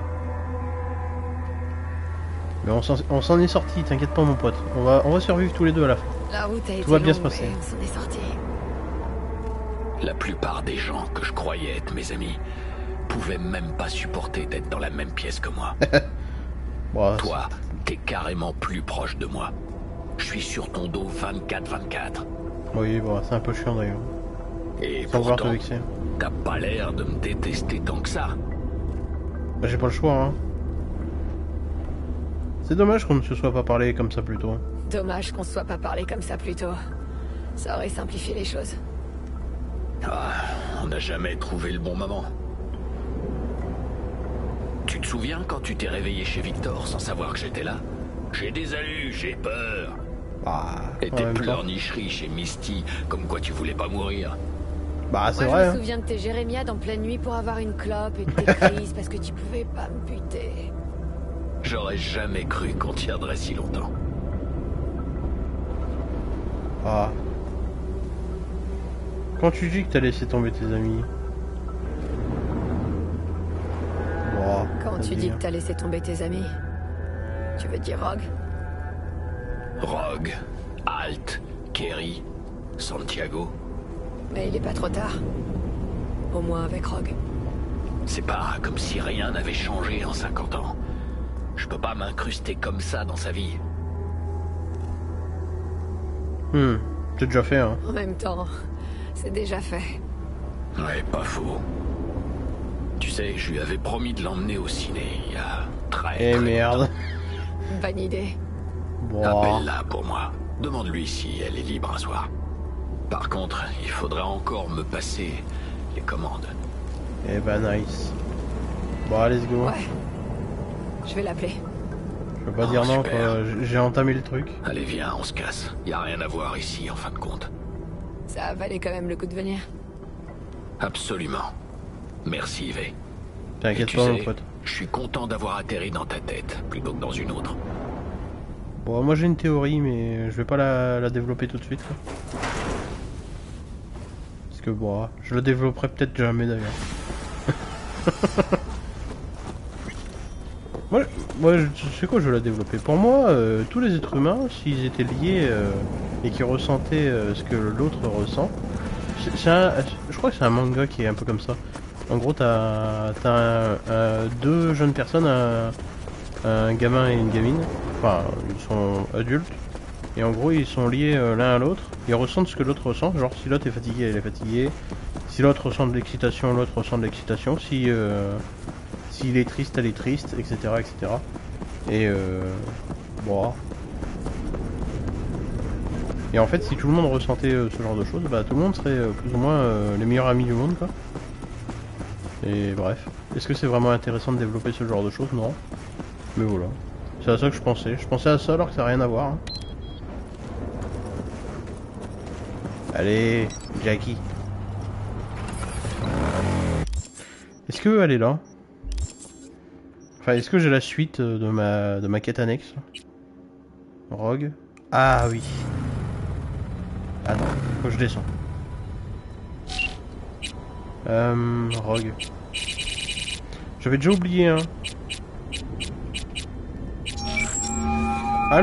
Mais on s'en on s'en est sorti, t'inquiète pas mon pote. On va, on va survivre tous les deux à la fin. La route a été Tout va bien longue, se passer. mais on s'en est sorti. La plupart des gens que je croyais être mes amis pouvaient même pas supporter d'être dans la même pièce que moi. Bon, Toi, t'es carrément plus proche de moi. Je suis sur ton dos vingt-quatre vingt-quatre. oui, bon, c'est un peu chiant d'ailleurs. Et Sans vouloir te pourtant, vexer. t'as pas l'air de me détester tant que ça. Bah, j'ai pas le choix, hein. C'est dommage qu'on ne se soit pas parlé comme ça plus tôt. Dommage qu'on se soit pas parlé comme ça plus tôt. Ça aurait simplifié les choses. Ah, on n'a jamais trouvé le bon moment. Tu te souviens quand tu t'es réveillé chez Victor sans savoir que j'étais là? J'ai des alus, j'ai peur. Bah, Et en tes même temps. pleurnicheries chez Misty, comme quoi tu voulais pas mourir. Bah, c'est Moi, vrai, je me hein. souviens de tes jérémiades en pleine nuit pour avoir une clope et de tes crises parce que tu pouvais pas me buter. J'aurais jamais cru qu'on tiendrait si longtemps. Ah. Quand tu dis que t'as laissé tomber tes amis... Bon, Quand tu vas-y, dis hein. que t'as laissé tomber tes amis, tu veux dire Rogue? Rogue, Alt, Kerry, Santiago. Mais il est pas trop tard. Au moins avec Rogue. C'est pas comme si rien n'avait changé en cinquante ans. Je peux pas m'incruster comme ça dans sa vie. Hmm, c'est déjà fait, hein. En même temps, c'est déjà fait. Ouais, pas faux. Tu sais, je lui avais promis de l'emmener au ciné il y a très Eh très merde. longtemps. Bonne idée. Bon. Appelle-la pour moi. Demande-lui si elle est libre un soir. Par contre, il faudrait encore me passer les commandes. Eh ben nice. Bon, let's go. Ouais. Je vais l'appeler. Je peux pas Oh, dire non, super. quoi. J'ai entamé le truc. Allez, viens, on se casse. Y a rien à voir ici, en fin de compte. Ça valait quand même le coup de venir. Absolument. Merci, Yves. Et T'inquiète tu pas, sais, mon pote. je suis content d'avoir atterri dans ta tête, plutôt que dans une autre. Bon, moi j'ai une théorie, mais je vais pas la, la développer tout de suite. Quoi. Parce que bon, je la développerai peut-être jamais d'ailleurs. moi, moi, je je sais quoi, je vais la développer. Pour moi, euh, tous les êtres humains, s'ils étaient liés euh, et qui ressentaient euh, ce que l'autre ressent, c'est- c'est un- je crois que c'est un manga qui est un peu comme ça. En gros, t'as as un- un- deux jeunes personnes, un, un gamin et une gamine. Enfin, ils sont adultes. Et en gros, ils sont liés euh, l'un à l'autre. Ils ressentent ce que l'autre ressent. Genre, si l'autre est fatigué, elle est fatiguée. Si l'autre ressent de l'excitation, l'autre ressent de l'excitation. Si euh, s'il est triste, elle est triste, et cetera, et cetera. Et euh, bon. Et en fait, si tout le monde ressentait euh, ce genre de choses, bah tout le monde serait euh, plus ou moins euh, les meilleurs amis du monde, quoi. Et bref. Est-ce que c'est vraiment intéressant de développer ce genre de choses? Non. Mais voilà. C'est à ça que je pensais. Je pensais à ça alors que ça n'a rien à voir. Hein. Allez, Jackie. Est-ce que elle est là? Enfin, est-ce que j'ai la suite euh, de ma de ma quête annexe? Rogue. Ah oui. Attends, faut que je descends. Euh, Rogue. J'avais déjà oublié, hein.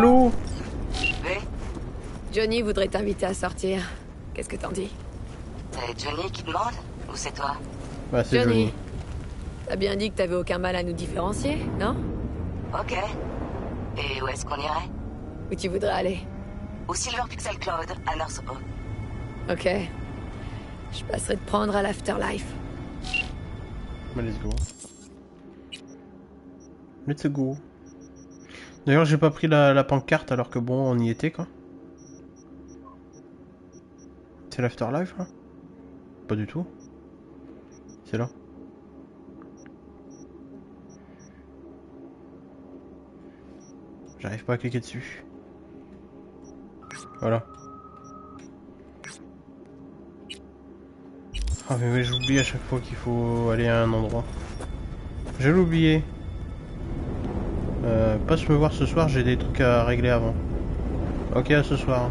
Allô? Johnny voudrait t'inviter à sortir. Qu'est-ce que t'en dis? C'est Johnny qui demande? Ou c'est toi? Bah c'est Johnny, Johnny. t'as bien dit que t'avais aucun mal à nous différencier, non? Ok. Et où est-ce qu'on irait? Où tu voudrais aller? Au Silver Pixel Cloud, à North Hall. Ok. Je passerai te prendre à l'Afterlife. Bah, let's go. Let's go. D'ailleurs, j'ai pas pris la, la pancarte alors que bon, on y était quoi. C'est l'Afterlife là? Pas du tout. C'est là. J'arrive pas à cliquer dessus. Voilà. Ah mais, mais j'oublie à chaque fois qu'il faut aller à un endroit. Je l'ai oublié. Euh, passe me voir ce soir, j'ai des trucs à régler avant. Ok, à ce soir.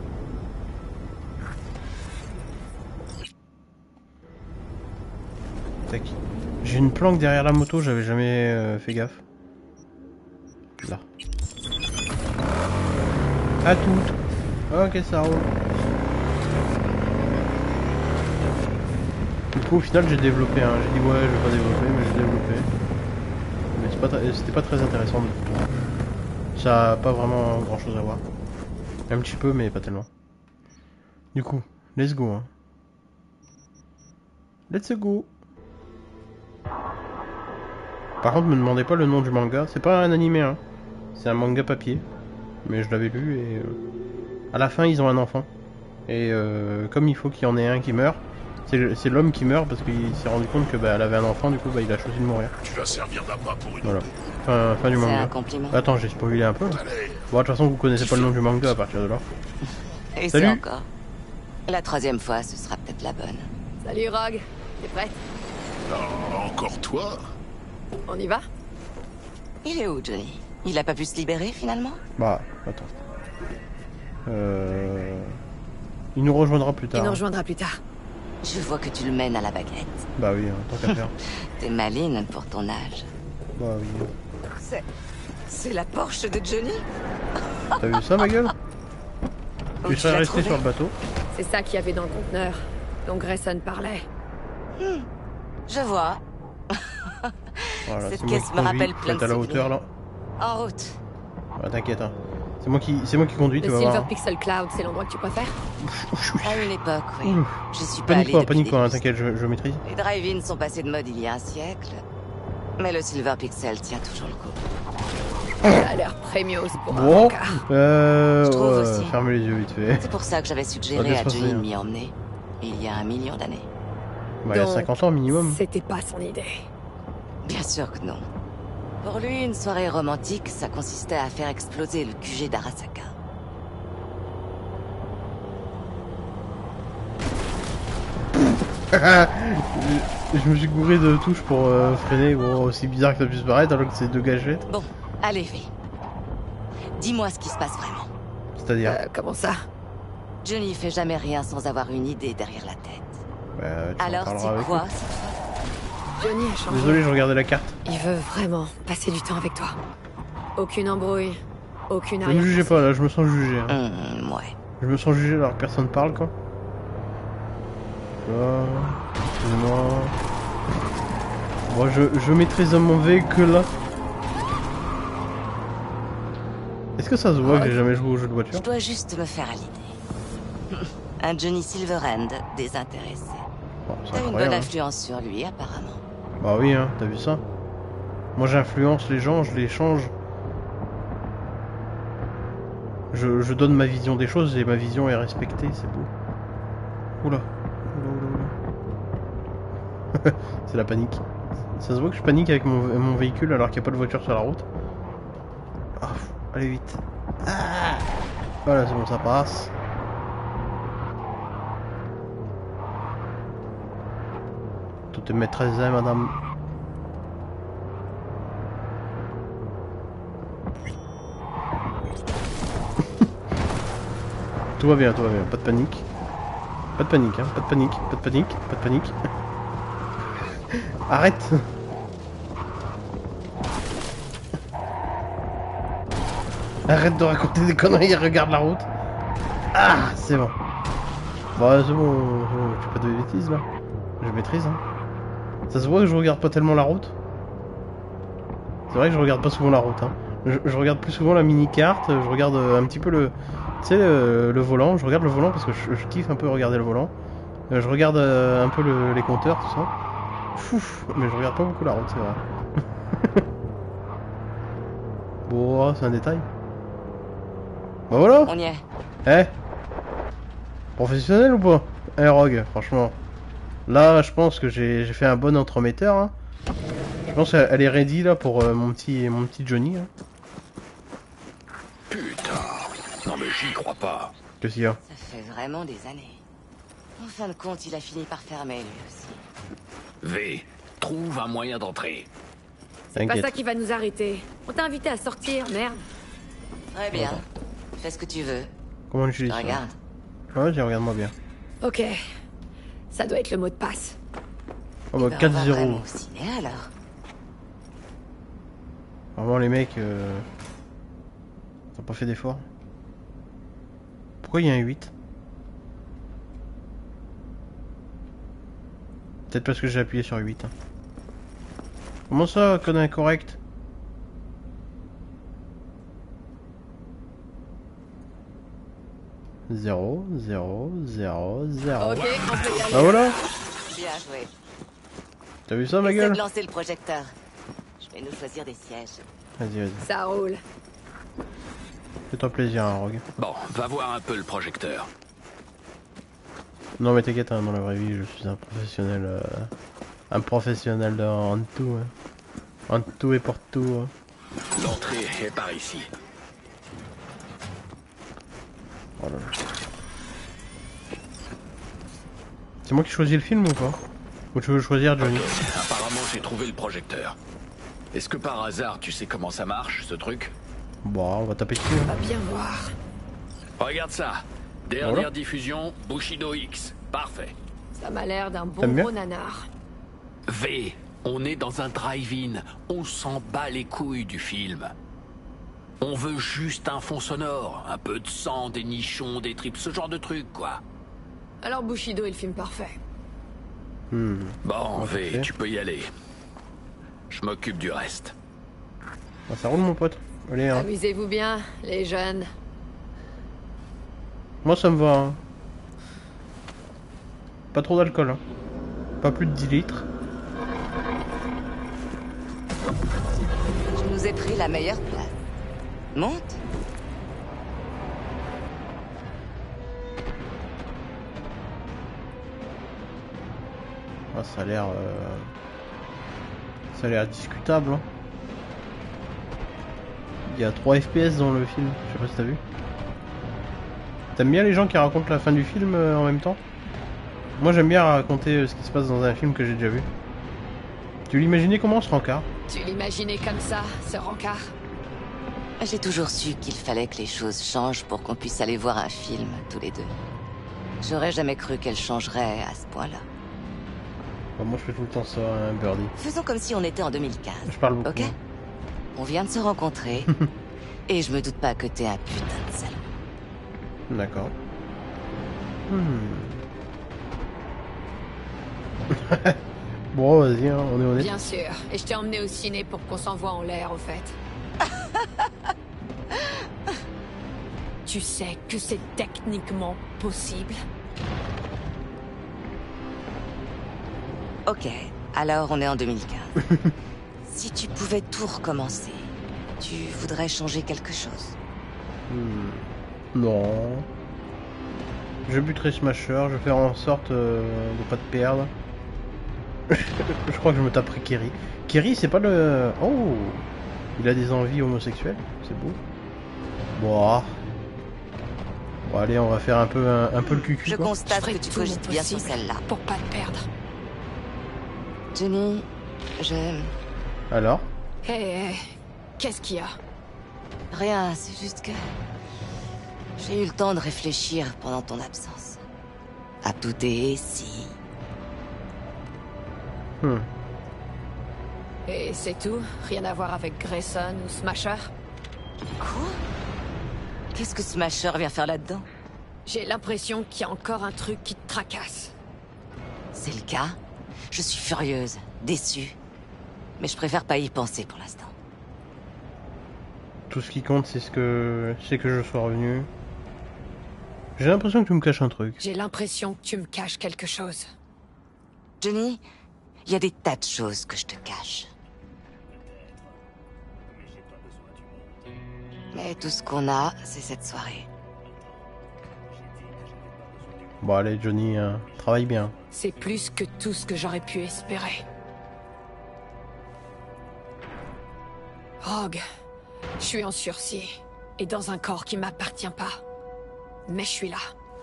Tac. J'ai une planque derrière la moto, j'avais jamais euh, fait gaffe. Là. À toutes. Ok, ça roule. Du coup, au final, j'ai développé un. J'ai dit ouais, je vais pas développer, mais j'ai développé. Mais c'est pas très- c'était pas très intéressant du tout. Ça a pas vraiment grand chose à voir. Un petit peu, mais pas tellement. Du coup, let's go. Hein. Let's go. Par contre, me demandez pas le nom du manga. C'est pas un animé, hein. C'est un manga papier. Mais je l'avais lu et... Euh, à la fin, ils ont un enfant. Et euh, comme il faut qu'il y en ait un qui meurt, c'est l'homme qui meurt parce qu'il s'est rendu compte que bah, elle avait un enfant, du coup bah, il a choisi de mourir. Tu vas servir d'appât pour une... Voilà. Fin, fin du C'est manga. un compliment. Attends, j'ai spoilé un peu. Bon, de Allez, toute façon, vous connaissez pas le nom du manga à partir de là. Et Salut. c'est encore. La troisième fois, ce sera peut-être la bonne. Salut Rogue, t'es prête? oh, encore toi? On y va? Il est où, Johnny? Il a pas pu se libérer, finalement? Bah, attends. Euh... Il nous rejoindra plus tard. Il nous rejoindra plus tard. Je vois que tu le mènes à la baguette. Bah oui, hein, tant qu'à faire. T'es maligne pour ton âge. Bah oui. C'est... C'est la Porsche de Johnny? T'as vu ça, ma gueule? Où Tu tu serais l'as resté trouvé? sur le bateau. C'est ça qu'il y avait dans le conteneur, dont Grayson parlait. Je vois. Voilà, Cette c'est moi caisse qui me conduis. rappelle plein Faut être de à la souvenirs. hauteur là. En route. Ah, t'inquiète, hein. C'est moi qui, c'est moi qui conduis, tu Le vas Silver voir. Pixel Cloud, c'est l'endroit que tu préfères? À une époque, oui. Ouh. Je suis pas Panique allée pas, depuis panique des pas, hein, lustres. t'inquiète, je, je maîtrise. Les drive-in sont passés de mode il y a un siècle. Mais le Silver Pixel tient toujours le coup. Ça a l'air prémiose pour un Bon, manga. euh, Je trouve ouais, aussi. ferme les yeux vite fait. C'est pour ça que j'avais Ça suggéré doit à se Johnny passer, de hein. m'y emmener. Il y a un million d'années. Bah, il y a Donc, cinquante ans minimum. C'était pas son idée. Bien sûr que non. Pour lui, une soirée romantique, ça consistait à faire exploser le Q G d'Arasaka. Je me suis gouré de touches pour euh, freiner, bon, aussi bizarre que ça puisse paraître, alors que c'est deux gâchettes. Bon, allez, V. Dis-moi ce qui se passe vraiment. C'est-à-dire, Euh, comment ça? Johnny fait jamais rien sans avoir une idée derrière la tête. bah, tu en Alors, parleras c'est avec quoi lui. cette fois? Johnny a changé. Désolé, je regardais la carte. Il veut vraiment passer du temps avec toi. Aucune embrouille, aucune Ne me jugez arrière-pensée. pas, là, je me sens jugé. Hein. Hum, ouais. Je me sens jugé alors que personne parle, quoi. Là, excusez-moi. Moi, je, je maîtrise mon véhicule là. Est-ce que ça se voit que j'ai jamais joué au jeu de Je voiture? dois juste me faire à l'idée. Un Johnny Silverhand désintéressé. Bon, c'est T'as une bonne incroyable, hein. influence sur lui, apparemment. Bah oui, hein, t'as vu ça? Moi j'influence les gens, je les change. Je, je donne ma vision des choses et ma vision est respectée, c'est beau. Oula. Oula, oula, oula. C'est la panique. Ça se voit que je panique avec mon, mon véhicule alors qu'il n'y a pas de voiture sur la route. Ah, pff, allez vite. Ah, voilà, c'est bon, ça passe. Tout est maîtresse, hein, madame. Tout va bien, tout va bien, pas de panique. Pas de panique, hein, pas de panique, pas de panique, pas de panique. Arrête! Arrête de raconter des conneries et regarde la route. Ah, c'est bon. Bah c'est bon, je fais pas de bêtises là. Je maîtrise hein. Ça se voit que je regarde pas tellement la route. C'est vrai que je regarde pas souvent la route hein. Je, je regarde plus souvent la mini-carte, je regarde un petit peu le... Tu sais le, le volant, je regarde le volant parce que je, je kiffe un peu regarder le volant. Je regarde euh, un peu le, les compteurs, tout ça. Fouf, mais je regarde pas beaucoup la route, c'est vrai. Bon, c'est un détail. Bah voilà. On y est. Eh, professionnel ou pas? Eh Rogue, franchement. Là, je pense que j'ai fait un bon entremetteur. Hein. Je pense qu'elle est ready là pour euh, mon petit mon petit Johnny. Hein. Putain. Non mais j'y crois pas. Qu'est-ce qu'il y a? Ça fait vraiment des années. En fin de compte, il a fini par fermer lui aussi. V, trouve un moyen d'entrer. C'est pas ça qui va nous arrêter. On t'a invité à sortir, merde. Très bien. Fais ce que tu veux. Comment on utilise ça? Regarde. Ouais, tiens, regarde-moi bien. Ok. Ça doit être le mot de passe. Oh bah Ben, quatre on va zéro. vraiment au ciné, alors. Vraiment les mecs... Euh... T'as pas fait d'effort. Pourquoi il y a un huit? Peut-être parce que j'ai appuyé sur huit. Hein. Comment ça, code incorrect? zéro, zéro, zéro, zéro. Ok, on peut y aller. Ah voilà. Bien joué. T'as vu ça ma Essaie gueule? de lancer le projecteur. Je vais nous choisir des sièges. Vas-y, vas-y. Ça roule. Fais-toi plaisir, hein, Rogue. Bon, va voir un peu le projecteur. Non mais t'inquiète, hein, dans la vraie vie, je suis un professionnel... Euh... Un professionnel de... en tout. Hein. En tout et pour tout. Hein. L'entrée est par ici. Oh là là. C'est moi qui choisis le film ou pas? Ou tu veux choisir Johnny? Apparemment j'ai trouvé le projecteur. Est-ce que par hasard tu sais comment ça marche ce truc? Bon, on va taper dessus. On Hein. va bien voir. Regarde ça. Dernière Voilà. diffusion, Bushido X. Parfait. Ça m'a l'air d'un bon T'aimes bien gros nanar. V, on est dans un drive-in. On s'en bat les couilles du film. On veut juste un fond sonore. Un peu de sang, des nichons, des tripes, ce genre de trucs quoi. Alors Bushido est le film parfait. Hmm. Bon, V, parfait. tu peux y aller. Je m'occupe du reste. Ah, ça roule mon pote. Allez, hein. Amusez-vous bien, les jeunes. Moi ça me va. Hein. Pas trop d'alcool. Hein. Pas plus de dix litres. Je nous ai pris la meilleure place. Monte. Ah, ça a l'air... Euh... Ça a l'air discutable. Hein. Il y a trois F P S dans le film. Je sais pas si t'as vu. T'aimes bien les gens qui racontent la fin du film euh, en même temps? Moi j'aime bien raconter euh, ce qui se passe dans un film que j'ai déjà vu. Tu l'imaginais comment ce rencard? Tu l'imaginais comme ça, ce rencard? J'ai toujours su qu'il fallait que les choses changent pour qu'on puisse aller voir un film, tous les deux. J'aurais jamais cru qu'elle changerait à ce point-là. Bah, moi je fais tout le temps ça, hein, Birdie. Faisons comme si on était en deux mille quinze. Je parle beaucoup. Ok? On vient de se rencontrer. Et je me doute pas que t'es un putain de salaud. D'accord. Hmm. Bon, vas-y, hein, on est honnête. Bien sûr. Et je t'ai emmené au ciné pour qu'on s'envoie en l'air, au fait. Tu sais que c'est techniquement possible? Ok, alors on est en deux mille quinze. Si tu pouvais tout recommencer, tu voudrais changer quelque chose? Hmm. Non. Je buterai Smasher, je vais faire en sorte euh, de pas te perdre. Je crois que je me taperai Kerry. Kerry, c'est pas le... Oh, il a des envies homosexuelles, c'est beau. Bon. Bon, allez, on va faire un peu, un, un peu le cul-cul. Je quoi. constate ferai que tu tout mon cogites bien sur possible celle-là. pour pas te perdre. Johnny, je... Alors? Hé, hé, qu'est-ce qu'il y a? Rien, c'est juste que... J'ai eu le temps de réfléchir pendant ton absence. À tout et si... Hmm. Et c'est tout? Rien à voir avec Grayson ou Smasher? Quoi? Qu'est-ce que Smasher vient faire là-dedans? J'ai l'impression qu'il y a encore un truc qui te tracasse. C'est le cas. Je suis furieuse, déçue. Mais je préfère pas y penser pour l'instant. Tout ce qui compte, c'est ce que c'est que je sois revenu. J'ai l'impression que tu me caches un truc. J'ai l'impression que tu me caches quelque chose. Johnny, il y a des tas de choses que je te cache. Mais tout ce qu'on a, c'est cette soirée. Bon allez Johnny, hein, travaille bien. C'est plus que tout ce que j'aurais pu espérer. Rogue, je suis en sursis et dans un corps qui m'appartient pas. Mais je suis là.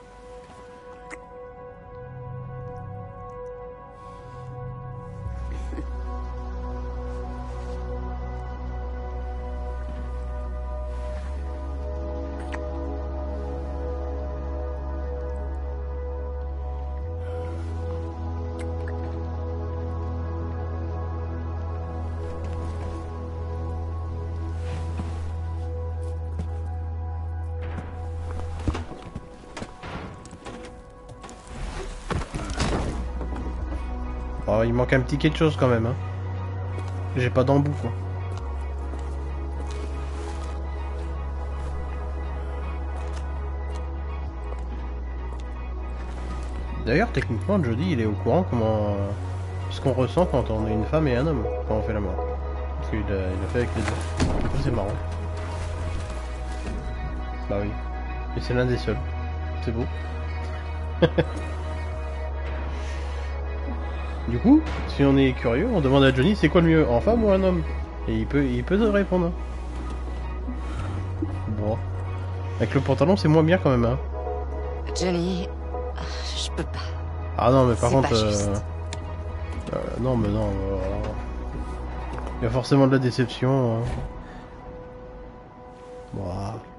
Oh, il manque un petit quelque chose quand même. Hein. J'ai pas d'embout quoi. D'ailleurs, techniquement, Jody, il est au courant comment ce qu'on ressent quand on est une femme et un homme quand on fait la mort. Parce qu'il a, il a fait avec les deux. C'est marrant. Bah oui. Et c'est l'un des seuls. C'est beau. Du coup, si on est curieux, on demande à Johnny c'est quoi le mieux, en femme ou un homme? Et il peut, il peut te répondre. Bon. Avec le pantalon, c'est moins bien quand même, hein. Johnny, je peux pas. Ah non, mais par C'est contre... pas Euh... juste. Euh, non, mais non. Euh, alors... Il y a forcément de la déception. Hein. Bon.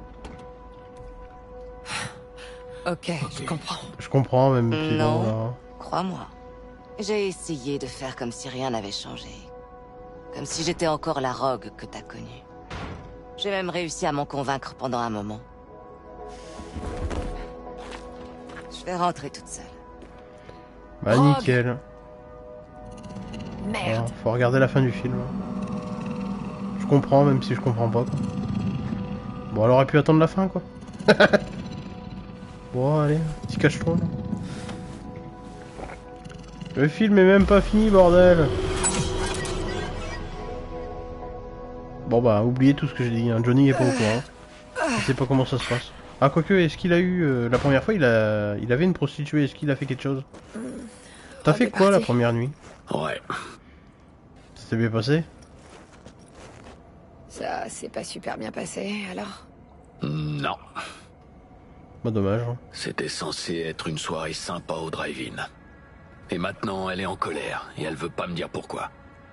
Ok, je comprends. Je comprends, même si Non, bon, là... crois-moi. J'ai essayé de faire comme si rien n'avait changé. Comme si j'étais encore la Rogue que t'as connue. J'ai même réussi à m'en convaincre pendant un moment. Je vais rentrer toute seule. Bah Rogue. nickel. Merde. Ah, faut regarder la fin du film. Je comprends, même si je comprends pas, quoi. Bon, elle aurait pu attendre la fin, quoi. Bon, allez, petit cache-toi, là. Le film est même pas fini, bordel. Bon bah, oubliez tout ce que j'ai dit, hein. Johnny est pas au courant. Il sait pas comment ça se passe. Ah, quoique, est-ce qu'il a eu... Euh, la première fois, il a il avait une prostituée, est-ce qu'il a fait quelque chose? T'as fait quoi la première nuit? Ouais. Ça s'est bien passé? Ça s'est pas super bien passé, alors? Non. Bah dommage. Hein. C'était censé être une soirée sympa au drive-in. Et maintenant, elle est en colère, et elle veut pas me dire pourquoi.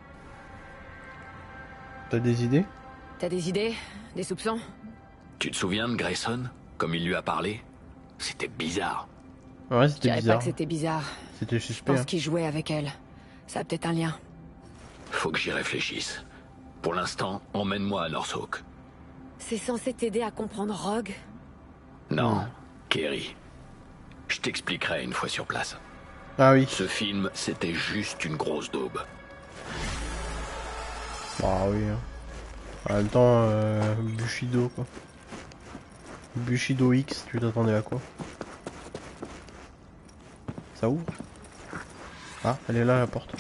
T'as des idées? T'as des idées? Des soupçons? Tu te souviens de Grayson? Comme il lui a parlé? C'était bizarre. Ouais, Je c'était dirais pas bizarre. que c'était bizarre. C'était Je suspect. pense Hein. qu'il jouait avec elle. Ça a peut-être un lien. Faut que j'y réfléchisse. Pour l'instant, emmène-moi à Northhawk. C'est censé t'aider à comprendre Rogue? Non, Kerry. Je t'expliquerai une fois sur place. Ah oui. Ce film, c'était juste une grosse daube. Ah oui. Hein. En même temps, euh, Bushido quoi. Bushido X, tu t'attendais à quoi? Ça ouvre? Ah, elle est là la porte.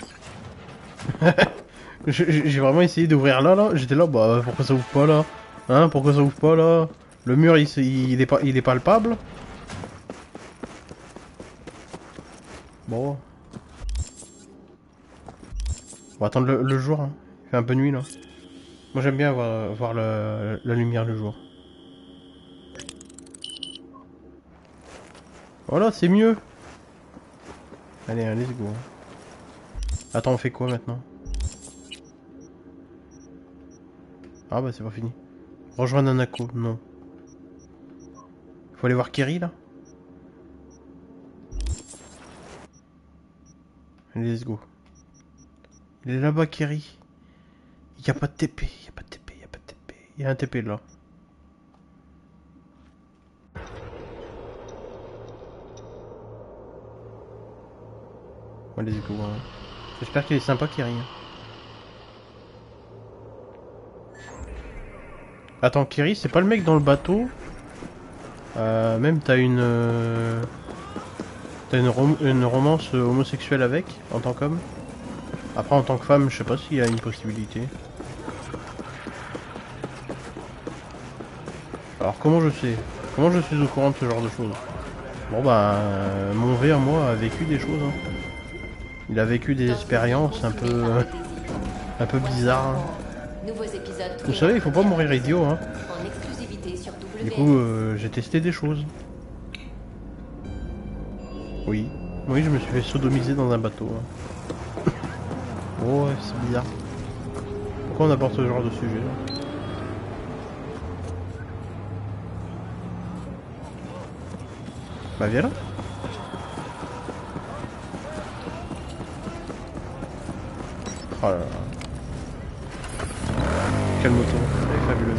J'ai vraiment essayé d'ouvrir là, là. J'étais là, bah pourquoi ça ouvre pas là? Hein, pourquoi ça ouvre pas là? Le mur il, il, est, pas, il est palpable? Bon. On va attendre le, le jour. Hein. Il fait un peu nuit là. Moi j'aime bien voir, voir le, la lumière le jour. Voilà, c'est mieux. Allez, let's go. Attends, on fait quoi maintenant? Ah bah c'est pas fini. Rejoindre Nanako, non. Faut aller voir Kerry là. Allez, let's go. Il est là-bas, Kerry. Il y a pas de T P, il y a pas de T P, il y a pas de T P. Il y a un T P là. Ouais, let's go. Hein. J'espère qu'il est sympa, Kerry. Attends, Kerry, c'est pas le mec dans le bateau. Euh, même t'as une... Euh... T'as une, rom une romance homosexuelle avec, en tant qu'homme. Après, en tant que femme, je sais pas s'il y a une possibilité. Alors, comment je sais? Comment je suis au courant de ce genre de choses? Bon bah, euh, mon verre, moi, a vécu des choses. Hein. Il a vécu des expériences un peu... Euh, un peu bizarres. Vous savez, il faut pas mourir idiot. Hein. Du coup, euh, j'ai testé des choses. Oui. Oui, je me suis fait sodomiser dans un bateau. Hein. Oh, ouais, c'est bizarre. Pourquoi on apporte ce genre de sujet là? Bah viens là. Oh là là. Quelle moto, elle est fabuleuse.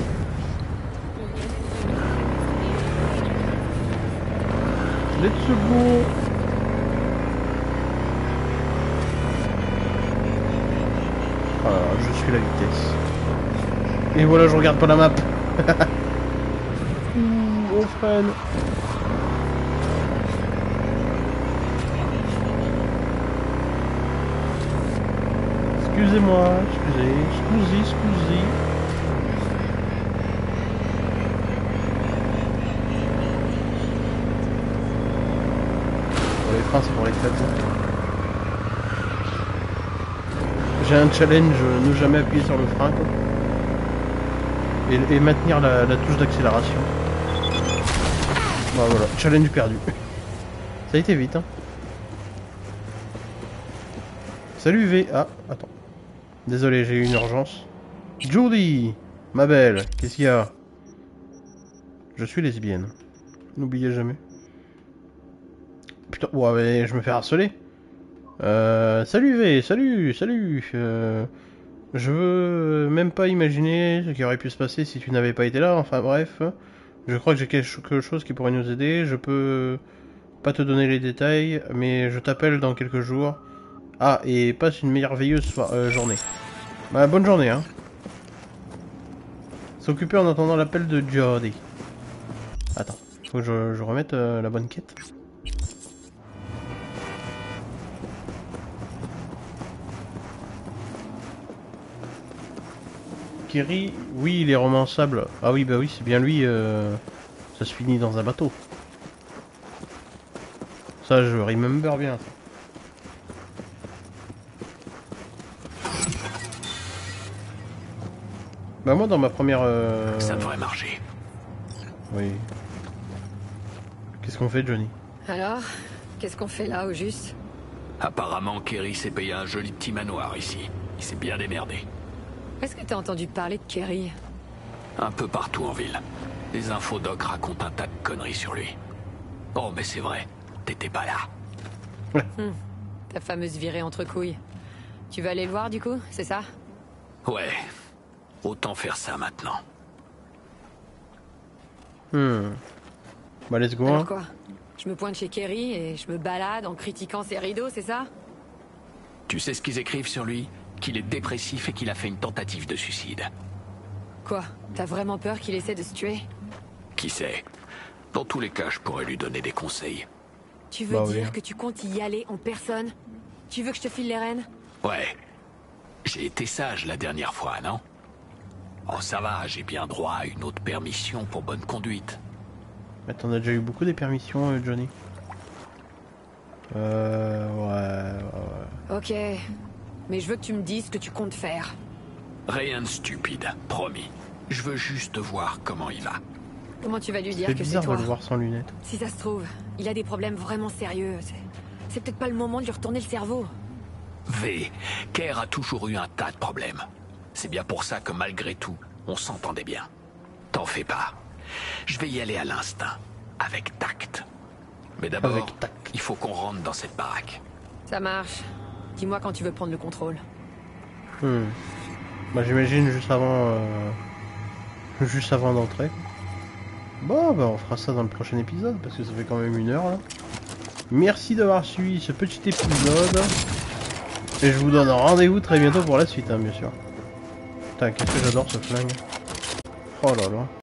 Let's go. Oh là là, je suis la vitesse. Et voilà, je regarde pas la map. Ouh, on freine. Excusez-moi, excusez, excusez, excusez. Bon, les freins, c'est pour les fêtes. J'ai un challenge, ne jamais appuyer sur le frein, quoi. Et, et maintenir la, la touche d'accélération. Bah voilà, challenge perdu. Ça a été vite, hein. Salut V. Ah, attends. Désolé, j'ai eu une urgence. Judy, ma belle, qu'est-ce qu'il y a? Je suis lesbienne. N'oubliez jamais. Putain, ouais, mais je me fais harceler. Euh, salut V, salut, salut. Euh, je veux même pas imaginer ce qui aurait pu se passer si tu n'avais pas été là. Enfin bref, je crois que j'ai quelque chose qui pourrait nous aider. Je peux pas te donner les détails, mais je t'appelle dans quelques jours. Ah, et passe une merveilleuse euh, journée. Bah, bonne journée, hein. S'occuper en attendant l'appel de Jody. Attends, faut que je, je remette euh, la bonne quête. Kerry, oui, il est romançable. Ah oui, bah oui, c'est bien lui. Euh, ça se finit dans un bateau. Ça, je remember bien. Bah moi dans ma première... Euh... Ça devrait marcher. Oui. Qu'est-ce qu'on fait, Johnny? Alors, qu'est-ce qu'on fait là, au juste? Apparemment, Kerry s'est payé un joli petit manoir ici. Il s'est bien démerdé. Est-ce que t'as entendu parler de Kerry? Un peu partout en ville. Les infodocs racontent un tas de conneries sur lui. Oh, mais c'est vrai. T'étais pas là. hum, Ta fameuse virée entre couilles. Tu vas aller le voir, du coup, c'est ça? Ouais. Autant faire ça maintenant. Hmm. Bah let's go. Alors hein. quoi? Je me pointe chez Kerry et je me balade en critiquant ses rideaux, c'est ça? Tu sais ce qu'ils écrivent sur lui? Qu'il est dépressif et qu'il a fait une tentative de suicide. Quoi? T'as vraiment peur qu'il essaie de se tuer? Qui sait? Dans tous les cas, je pourrais lui donner des conseils. Tu veux bah, dire oui. que tu comptes y aller en personne? Tu veux que je te file les rênes? Ouais. J'ai été sage la dernière fois, non? Oh, ça va, j'ai bien droit à une autre permission pour bonne conduite. Mais t'en as déjà eu beaucoup des permissions, euh, Johnny. Euh... Ouais, ouais, ouais. Ok. Mais je veux que tu me dises ce que tu comptes faire. Rien de stupide, promis. Je veux juste voir comment il va. Comment tu vas lui dire C'est que c'est bizarre de toi? le voir sans lunettes. Si ça se trouve, il a des problèmes vraiment sérieux. C'est- C'est peut-être pas le moment de lui retourner le cerveau. V, Kerr a toujours eu un tas de problèmes. C'est bien pour ça que malgré tout, on s'entendait bien. T'en fais pas. Je vais y aller à l'instinct, avec tact. Mais d'abord, Avec tact. il faut qu'on rentre dans cette baraque. Ça marche. Dis-moi quand tu veux prendre le contrôle. Hmm. Bah j'imagine juste avant... Euh... Juste avant d'entrer. Bon, bah on fera ça dans le prochain épisode, parce que ça fait quand même une heure, là. Merci d'avoir suivi ce petit épisode. Et je vous donne rendez-vous très bientôt pour la suite, hein, bien sûr. Putain, qu'est-ce que j'adore ce flingue. Oh là là.